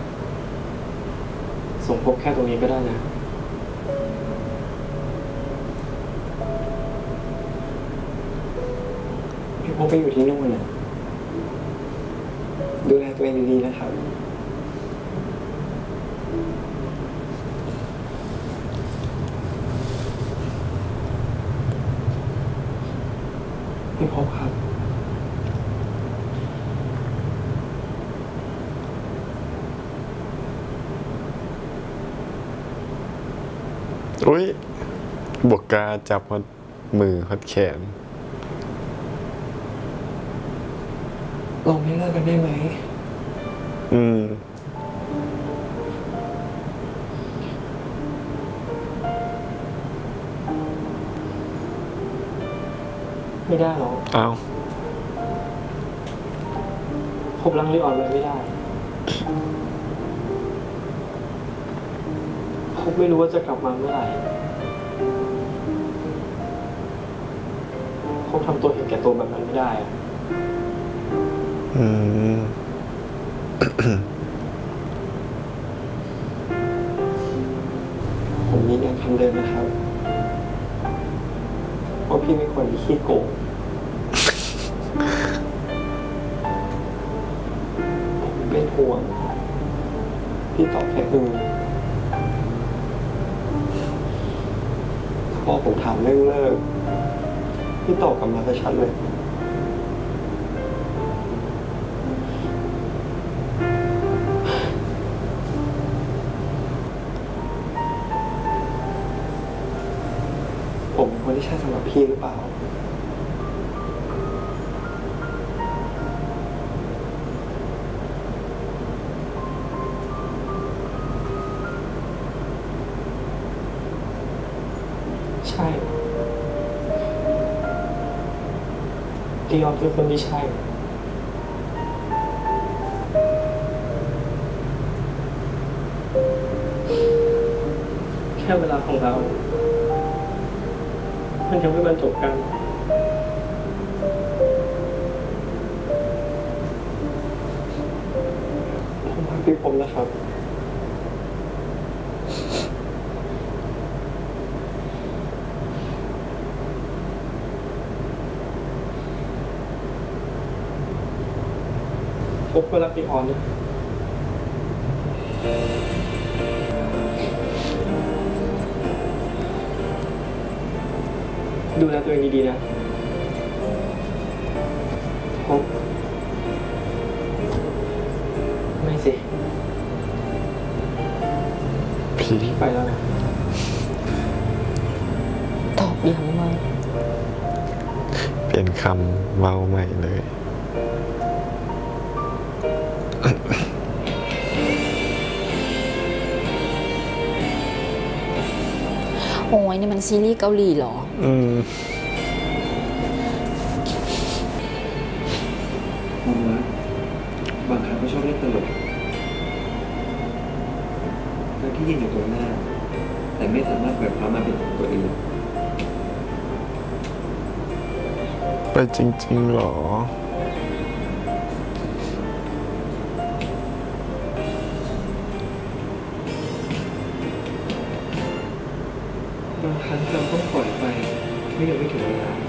ส่งพบแค่ตรงนี้ก็ได้นะพี่พบไปอยู่ที่นู่นนะดูแลตัวเองดีๆนะครับพี่พบครับ
อุ้ยบกกาจับฮอดมือฮอดแขน
เราไม่เลิกกันได้ไหม
อืม
ไม่ได้หรอก
เอา
ผมรังลีออนไว้ไม่ได้ ผมไม่รู้ว่าจะกลับมาเมื่อไหร่ผมทำตัวเห็นแก่ตัวแบบนั้นไม่ได้อะ
อืม
ผมยืนยันคำเดิมนะครับว่าพี่ไม่ควรที่ขี้โกงผมเป็นห่วงพี่ตอบแค่อืมพอผมถามเรื่องเลิกพี่ตอบกลับมาชัดเลยผมเป็นคนที่ใช่สำหรับพี่หรือเปล่าใช่ลีออนเป็นคนที่ใช่แค่เวลาของเรามันยังไม่บรรจบกันผมรักพี่ผมนะครับผมก็รักพี่ออนนะดูแลตัวเองดีๆนะผมไม่สิ
พี่
พี่ไปแล้วนะ
ตอบย้ำมาก
เปลี่ยนคำเมาใหม่เลย
โอ้ยนี่มันซีรีส์เกาหลีเหรอ
อืม
ผมรักบางครั้งก็ชอบเล่นตลกทั้งที่ยืนอยู่ตรงหน้า แต่ไม่สามารถเปิดพามาเป็นของตัวเอง
ไปจริงๆหรอ
บางครั้งเราต้องปล่อยไปไม่ยังไม่ถึงเวลา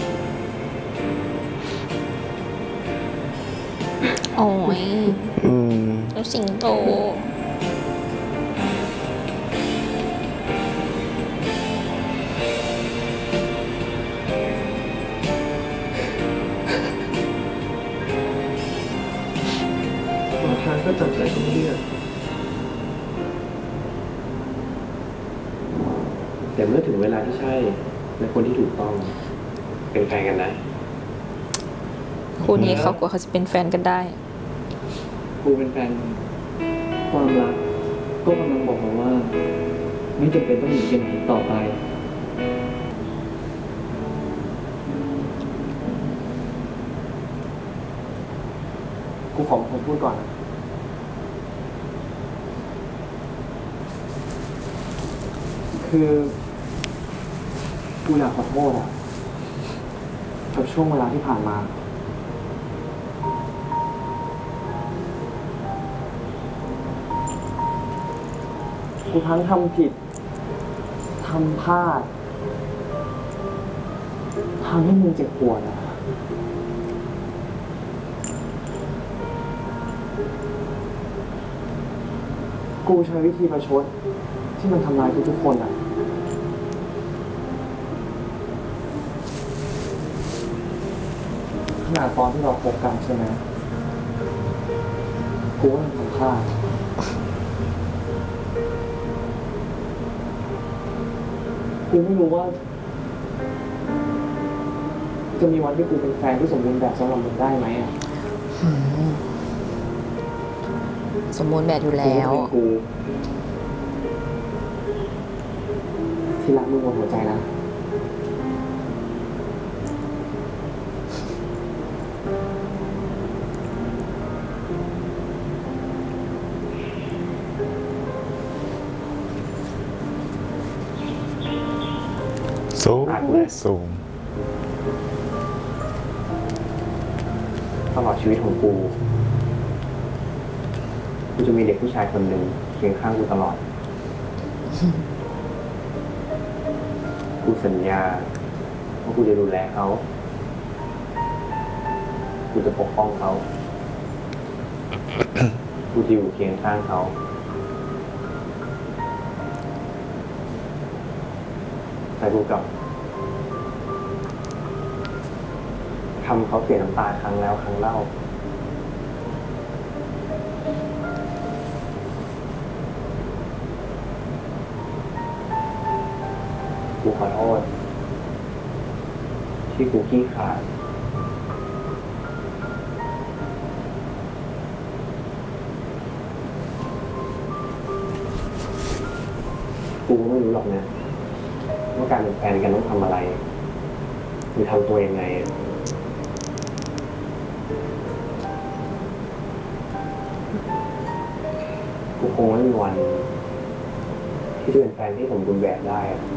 โอ้ย
อืม
ลูกสิงโต
บางครั้งก็จำใจต้องเลือกแต่เมื่อถึงเวลาที่ใช่และคนที่ถูกต้องเป็นแฟนกันนะ
คู่นี้เขากลัวเขาจะเป็นแฟนกันได้
กูเป็นแฟนความรักก็กำลังบอกมาว่า ไม่จำเป็นต้องหนีกันต่อไปกูขอผมพูดก่อนนะคือกูอยากขอโทษอะกับช่วงเวลาที่ผ่านมากูทั้งทำผิดทำพลาดทำให้มึงเจ็บปวดอะกูใช้วิธีประชดที่มันทำลายทุกๆคนอะขนาดตอนที่เราคบกันใช่ไหมกูก็ยังทำพลาดกูไม่รู้ว่า จะมีวันที่กูเป็นแฟนที่สมบูรณ์แบบสำหรับมึงได้ไหมอ่ะ
สมบูรณ์แบบอยู่แล้ว
กูที่รักมึงหมดหัวใจนะ
สูงสูง
ตลอดชีวิตของกู กูจะมีเด็กผู้ชายคนหนึ่งเคียงข้างกูตลอด กูสัญญาว่ากูจะดูแลเขา กูจะปกป้องเขา กูจะอยู่เคียงข้างเขา แต่กูกลับทำเขาเสียน้ำตาครั้งแล้วครั้งเล่า กูขอโทษ ที่กูขี้ขลาด กูไม่รู้หรอกนะว่าการเป็นแฟนกันต้องทำอะไรหรือทำตัวยังไง กูคงไม่มีวันที่จะเป็นแฟนที่สมบูรณ์แบบได้อะ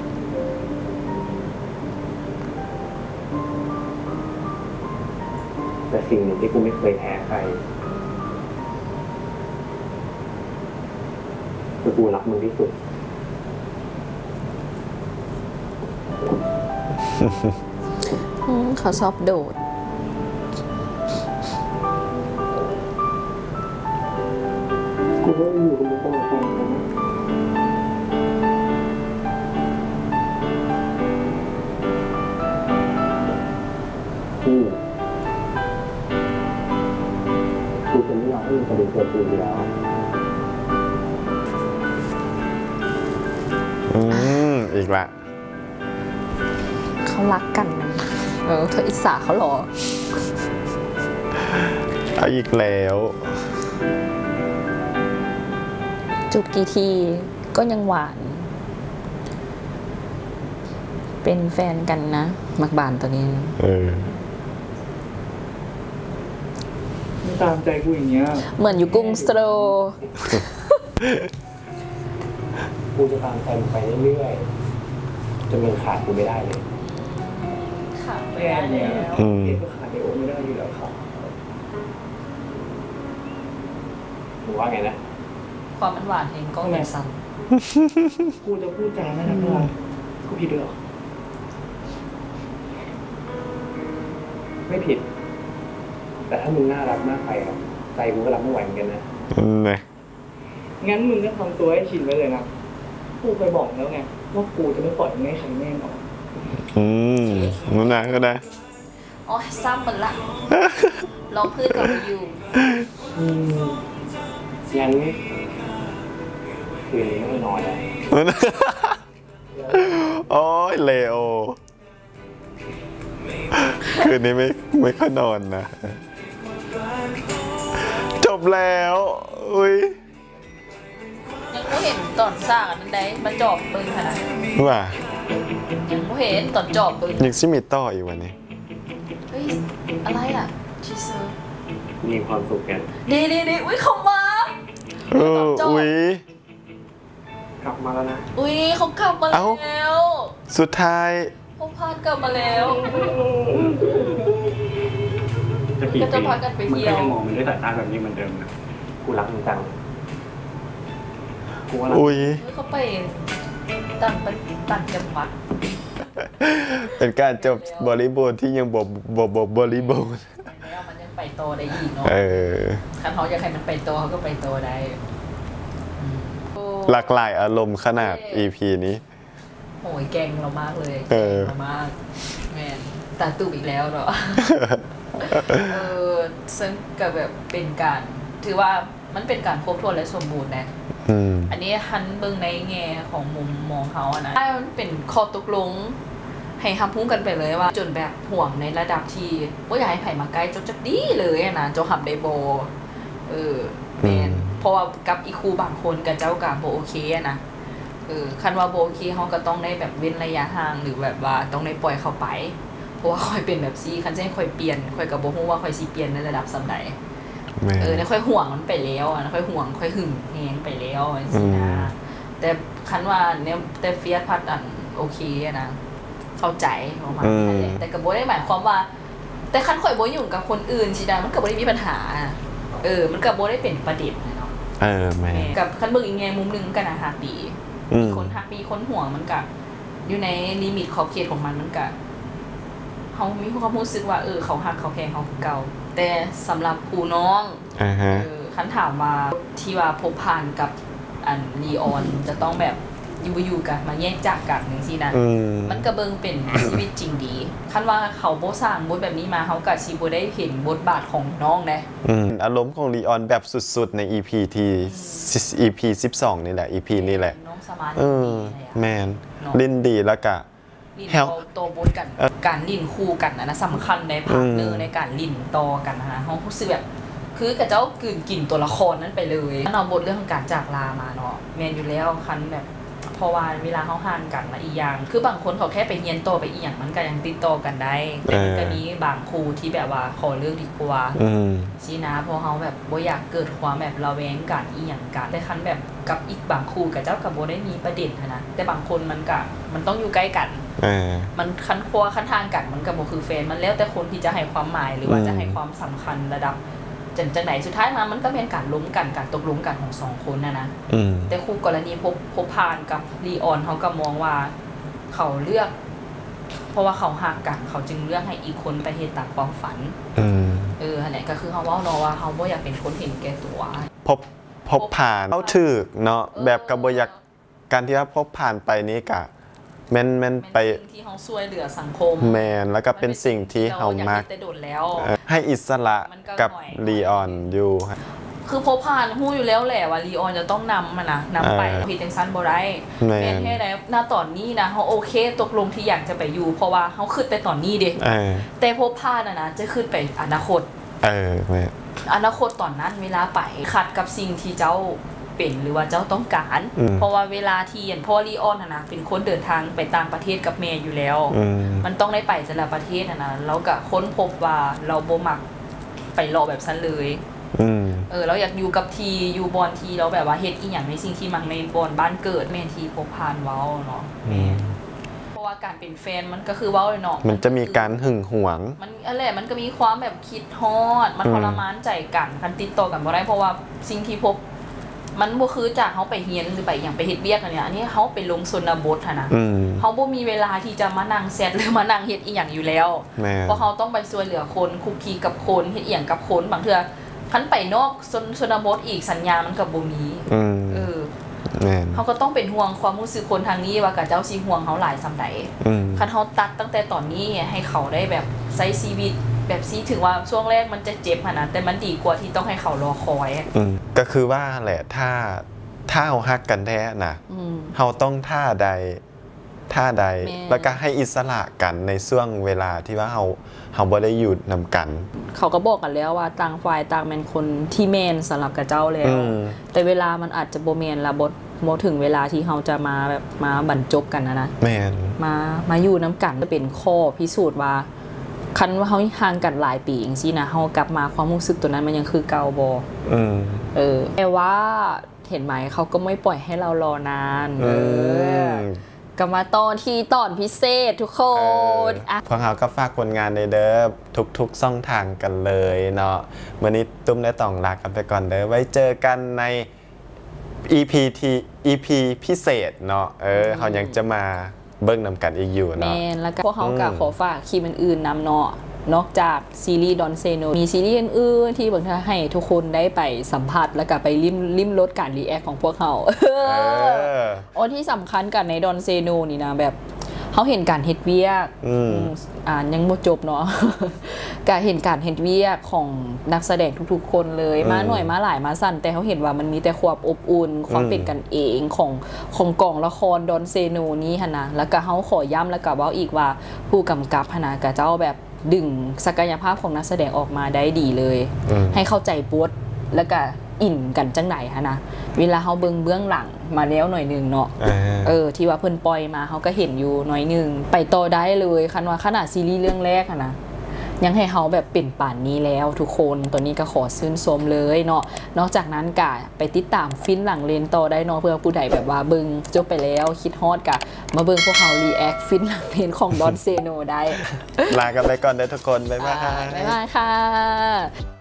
แต่สิ่งหนึ่งที่กูไม่เคยแพ้ใครคือกูรักมึงที่สุด
อืมเขาชอบโดด
กูก็อยู่กับมึงตลอดไปนะกูกูจะไม่ยอมให้มึงปฏิเสธกูอีกแล้ว
อืม อีกละ
เขารักกันนะเออเธออิสาเขาเหรอ
เอาอีกแล้ว
จุบกี่ทีก็ยังหวาน เป็นแฟนกันนะ มักบานตัวนี้
เออ
ไม่ตามใจกูอย่างเงี้ย
เหมือนอยู่กรุงสโตร
กูจะตามใจมึงไปเรื่อยๆจนมึงขาดกูไม่ได้เลย
ข
ขาดไม่
แค่
ได้
เนี้ย
แล้ว
อืม
เอกก็ขาดเลโอไม่ได้อยู่แล้วครับ
หนูว่าไงนะ
ความมันหวานเองก็เป็นซ้
กูจะพูดจาไม่ได้เพื่อนกูผิดด้วยเหรอไม่ผิด แต่ถ้ามึงน่ารักมากไปอ่ะใจกูก็รับไม่ไหวเหมือนกันนะ
นะ
งั้นมึงก็ทำตัวให้ชินไว้เลยนะกูไปบอกแล้วไงว่ากูจะไม่ปล่อยมึงให้ใครแน่นอน
อืมนั่นนะก็ได้
ำอ๋อซ้ำมันละลองพืชกับอยู่
อืม
งั้นคืนนี้ไม่นอนแล้ว
โอ้ยเลโอ คืนนี้ไม่ไม่ค่อยนอนนะ จบแล้วอุ้ย
ยังไม่เห็นตอนสร้างอันนั้นได้มาจอบเบิ้งขนาดนั้น
ว่า
ยังไม่เห็นตอนจอบเบิ้ง
ยังซิมีต่ออีกวันนี้
เฮ้ยอะไรอ่ะชีเซอร์
มีความสุขกัน
ดีดีดีอุ้ยเขามา
เอออุ้ย
กลับมาแล้วนะ
อุ้ยเขากลับมา
เอ้า
แล้ว
สุดท้าย
เขาพาดกลับมาแล้ว
จะกี่
ก็จะ
ปี
พากันไป
มัน
เที่ย
ก็
ว
ยังมองมันด้วยสายตาแบบนี้เหมือนเดิมนะกูรักมึงจังกูว่ารัก
อุ้ย
เฮ้ยเขาไปต่างประต่างจังหวัด
เป็นการจบบริบูรณ์ที่ยังบบบบบบบริบูรณ์
แล้วมันยังไปโตได้อีกเนาะ
เออ
คันเขาอยากให้มันไปโตเขาก็ไปโตได้อืมโอ้
หลากหลายอารมณ์ขนาด อี พี นี้
โหยแกงเรามากเลย
เอ
แก
อ
งเรามากแมนตาตุบอีกแล้วเนาะ เออซึ่งก็แบบเป็นการถือว่ามันเป็นการครบถ้วนและสมบูรณ์นะ
อืม
อันนี้ฮันเบิ่งในแง่ของมุมมองเขาอะนะถ้ามันเป็นข้อตกลงให้ทำพุ่งกันไปเลยว่า จนแบบห่วงในระดับที่ว่าอยากให้ไผ่มาใกล้จนจะดีเลยอะนะจนหับได้โบเออแมนเพราะว่ากับอีครูบางคนกับเจ้ากับโบโอเคอะนะเออคันว่าโบโอเคเขาก็ต้องได้แบบเว้นระยะห่างหรือแบบว่าต้องได้ปล่อยเข้าไปเพราะว่าค่อยเป็นแบบซีคันจะให้ค่อยเปลี่ยนค่อยกับโบฮู้ว่าค่อยซีเปลี่ยนในระดับสำใด
แม่
เออเนี่ยค่อยห่วงมันไปแล้วอ่ะค่อยห่วงค่อยหึงแหงไปแล้วสินะ
อืม
แต่คันว่าเนี่ยแต่เฟียสพัดอันโอเคอะนะเข้าใจประมาณนั้นแหละแต่กับโบได้หมายความว่า แต่คันข่อยโบยุ่งกับคนอื่นสินะมันกับโบได้มีปัญหาอะเออ มันกับโบได้เป็นประเด็นนะเนาะ
เออแม่
กับคันเบิ่งอีกแง่มุมหนึงกันนะฮักดี
อืม
มีคนฮักมีคนห่วงมันกับอยู่ในลิมิตขอบเขตของมันมันกับเขามีความรู้สึกว่าเออเขาฮักเขาแพงเขาเก่า แต่สำหรับผู้น้อง
อ่าฮะ
เออคันถามว่าที่ว่าพบผ่านกับอันลีออนจะต้องแบบอยู่อยู่กันมาแยกจากกันอย่างซี่นะ
อืม
มันก็เบิ่งเป็น ชีวิตจริงดีคันว่าเขาบ่สร้างบทแบบนี้มาเขาก็สิบ่ได้เห็นบทบาทของน้องนะ
อืมอารมณ์ของลีออนแบบสุดๆใน อี พี ที่ อี พี สิบสอง นี่แหละ อี พี นี่แหละ
น้องสมาธิ
เออ
ดีเลยอะ
แมน
เนาะ
ลินดีแล้วก็
ลิน
แฮล
โตโตบทกันการลินคู่กันนะนะสำคัญในพาร์ทเนอ
อื
ร์
ม
ในการลินต่อกันนะเขารู้สึกแบบคือกับเจ้ากลืนกลิ่นตัวละครนั้นไปเลยถ้าเอาบทเรื่องของการจากลามาเนาะแมนอยู่แล้วคันแบบเพราะว่าเวลาเขาห่างกันนะอีกอย่าง คือบางคนเขาแค่ไปเรียนต่อไปอีกอย่างมันก็ยังติดต่อกันได้แต่มันก็มีบางครูที่แบบว่าขอเลิกดีกว่า
อืม
สินะเพราะเขาแบบบ่อยากเกิดความแบบระแวงกันอีหยังกันแต่คันแบบกับอีกบางครูกับเจ้ากับโบได้มีประเด็นหั้นนะแต่บางคนมันก็มันต้องอยู่ใกล้กัน
เออ
มันคันครัวคันทางกันมันกับโบคือแฟนมันแล้วแต่คนที่จะให้ความหมายหรือว่า
อืม
จะให้ความสำคัญระดับจนจังไหนสุดท้ายมามันก็เป็นการล้มกันการตกลงกันของสองคนนะนะ
อืม
แต่คู่กรณีพบพบพานกับลีออนเขาก็มองว่าเขาเลือก เพราะว่าเขาหักกันเขาจึงเลือกให้อีกคนไปเหตุตามความฝัน
อืม
เอออะไรก็คือเขาว่าเนาะว่าเขาบ่อยากเป็นคนเห็นแก่ตัว
พบพบผ่านเขาถึกเนาะ
เออ
แบบกระบอยากการที่ว่าพบผ่านไปนี้กะแม่นแม่นไป
เป็นสิ่งที่เขาช่วยเหลือสังคม
แมนแล้วก็เป็นสิ่งที่เฮามัก
แต่โดดแล้ว
เออให้อิสระ
มันก็
กับ
หน่อย
ลีออนอยู่
คือพบผ่านหู้อยู่แล้วแหละว่าลีออนจะต้องนำมันนะนำไป
เออ
พีจังซันบ่ได้
แม่น
เป็นแค่ไหนหน้าตอนนี้นะเขาโอเคตกลงที่อยากจะไปอยู่ เพราะว่าเขาขึ้นไปตอนนี้เด็
เออ
แต่พบผ่านนะนะจะขึ้นไปอนาคต
เออแม่น
อนาคตตอนนั้นเวลาไปขัดกับสิ่งที่เจ้าเป็นหรือว่าเจ้าต้องการ
อืม
เพราะว่าเวลาที่เพราะว่าลีออนนะนะเป็นคนเดินทางไปต่างประเทศกับเมย์อยู่แล้ว
อืม
มันต้องได้ไปแต่ละประเทศนะนะแล้วก็ค้นพบว่าเราบ่มักไปรอแบบนั้นเลย
อืม
เออเราอยากอยู่กับทีอยู่บอลทีเราแบบว่าเฮ็ดอีหยังในสิ่งที่มักในบอลบ้านเกิดแม่นทีพบผ่านเว้าเนาะ
อืม
พราะว่าการเป็นแฟนมันก็คือเว้าเลยเนาะ
มันจะมีการหึงหวง
มันอะไรมันก็มีความแบบคิดฮอดมันทรมานใจกันคันติดต่อกันบ่ได้เพราะว่าสิ่งที่พบมันบ่คือจากเฮาไปเรียนหรือไปหยังไปเฮ็ดเวียกอันเนี้ยอันนี้เฮาไปลงชนบทหั่นนะเฮาบ่มีเวลาที่จะมานั่งแซดหรือมานั่งเฮ็ดอีหยังอยู่แล้วเพราะเฮาต้องไปช่วยเหลือคนคุกคีกับคนเฮ็ดอีหยังกับคนบางเทื่อคันไปนอกชนชนบทอีกสัญญามันก็บ่มีเออเขาก็ต้องเป็นห่วงความรู้สึกคนทางนี้ว่ากับเจ้าสิห่วงเขาหลายสำใดคันเขาตัดตั้งแต่ตอนนี้ให้เขาได้แบบใช้ชีวิตแบบซีถึงว่าช่วงแรกมันจะเจ็บขนาดแต่มันดีกว่าที่ต้องให้เขารอคอย
ก็คือว่าแหละถ้าถ้าเราฮักกันแท้นะเราต้องท่าใดท่าใดแล้วก็ให้อิสระกันในช่วงเวลาที่ว่าเราเราบ่ได้อยู่นำกัน
เขาก็บอกกันแล้วว่าต่างฝ่ายต่างเป็นคนที่แมนสำหรับกับเจ้าแล้วแต่เวลามันอาจจะโบแมนละบดโมถึงเวลาที่เราจะมาแบบมาบรรจบกันนะนะ
แมน
มามาอยู่น้ำกันจะเป็นข้อพิสูจน์ว่าคันว่าเขาห่างกันหลายปีอย่างซี่นะเขากลับมาความรู้สึกตัวนั้นมันยังคือเก่าบอเออแต่ว่าเห็นไหมเขาก็ไม่ปล่อยให้เรารอนานเออกลับมาตอนที่ตอนพิเศษทุกคน
พวกเราก็ฝากผลงานในเด้อทุกๆช่องทางกันเลยเนาะวันนี้ตุ้มได้ต้องลากันไปก่อนเด้อไว้เจอกันใน อี พี ที่ อี พี พิเศษเนาะเออเขายังจะมาเบิ้งนำกันอีกอยู่เนาะ
แมนแล้วก็พวกเขาก็ขอฝากคลิปอื่นๆนำเนาะนอกจากซีรีส์ดอนเซโนมีซีรีส์อื่นๆที่บางทีให้ทุกคนได้ไปสัมผัสแล้วก็ไปริมริมรสการรีแอคของพวกเขาโอ้ที่สำคัญกันในดอนเซโนนี่นะแบบเขาเห็นการเฮ็ดเวียกอ่านยังบ่จบเนาะการเห็นการเฮ็ดเวียกของนักแสดงทุกๆคนเลยมาหน่อยมาหลายมาสั้นแต่เขาเห็นว่ามันมีแต่ความอบอุ่นความเป็นกันเองของของกองละครดอนเซโนนี้หั่นนะแล้วก็เขาขอย้ำแล้วก็เว้าอีกว่าผู้กำกับหั่นนะก็เจ้าแบบดึงศักยภาพของนักแสดงออกมาได้ดีเลยให้เข้าใจบทแล้วก็อินกันจังไหนฮะนะเวลาเขาเบิ่งเบื้องหลังมาแล้วหน่อยนึงเนาะเออที่ว่าเพิ่นปล่อยมาเขาก็เห็นอยู่หน่อยนึงไปต่อได้เลยคันว่าขนาดซีรีส์เรื่องแรกอะนะยังให้เขาแบบเป็นป่านนี้แล้วทุกคนตัวนี้ก็ขอชื่นชมเลยเนาะนอกจากนั้นกะไปติดตามฟินหลังเลนต่อได้เนาะเพื่อผู้ใดแบบว่าเบิ่งจบไปแล้วคิดฮอดกะมาเบิ่งพวกเขารีแอคฟินหลังเลนของดอนเซโนได้
ลากันไปก่อนเด้อทุกคนบ๊ายบาย
บ๊ายบายค่ะ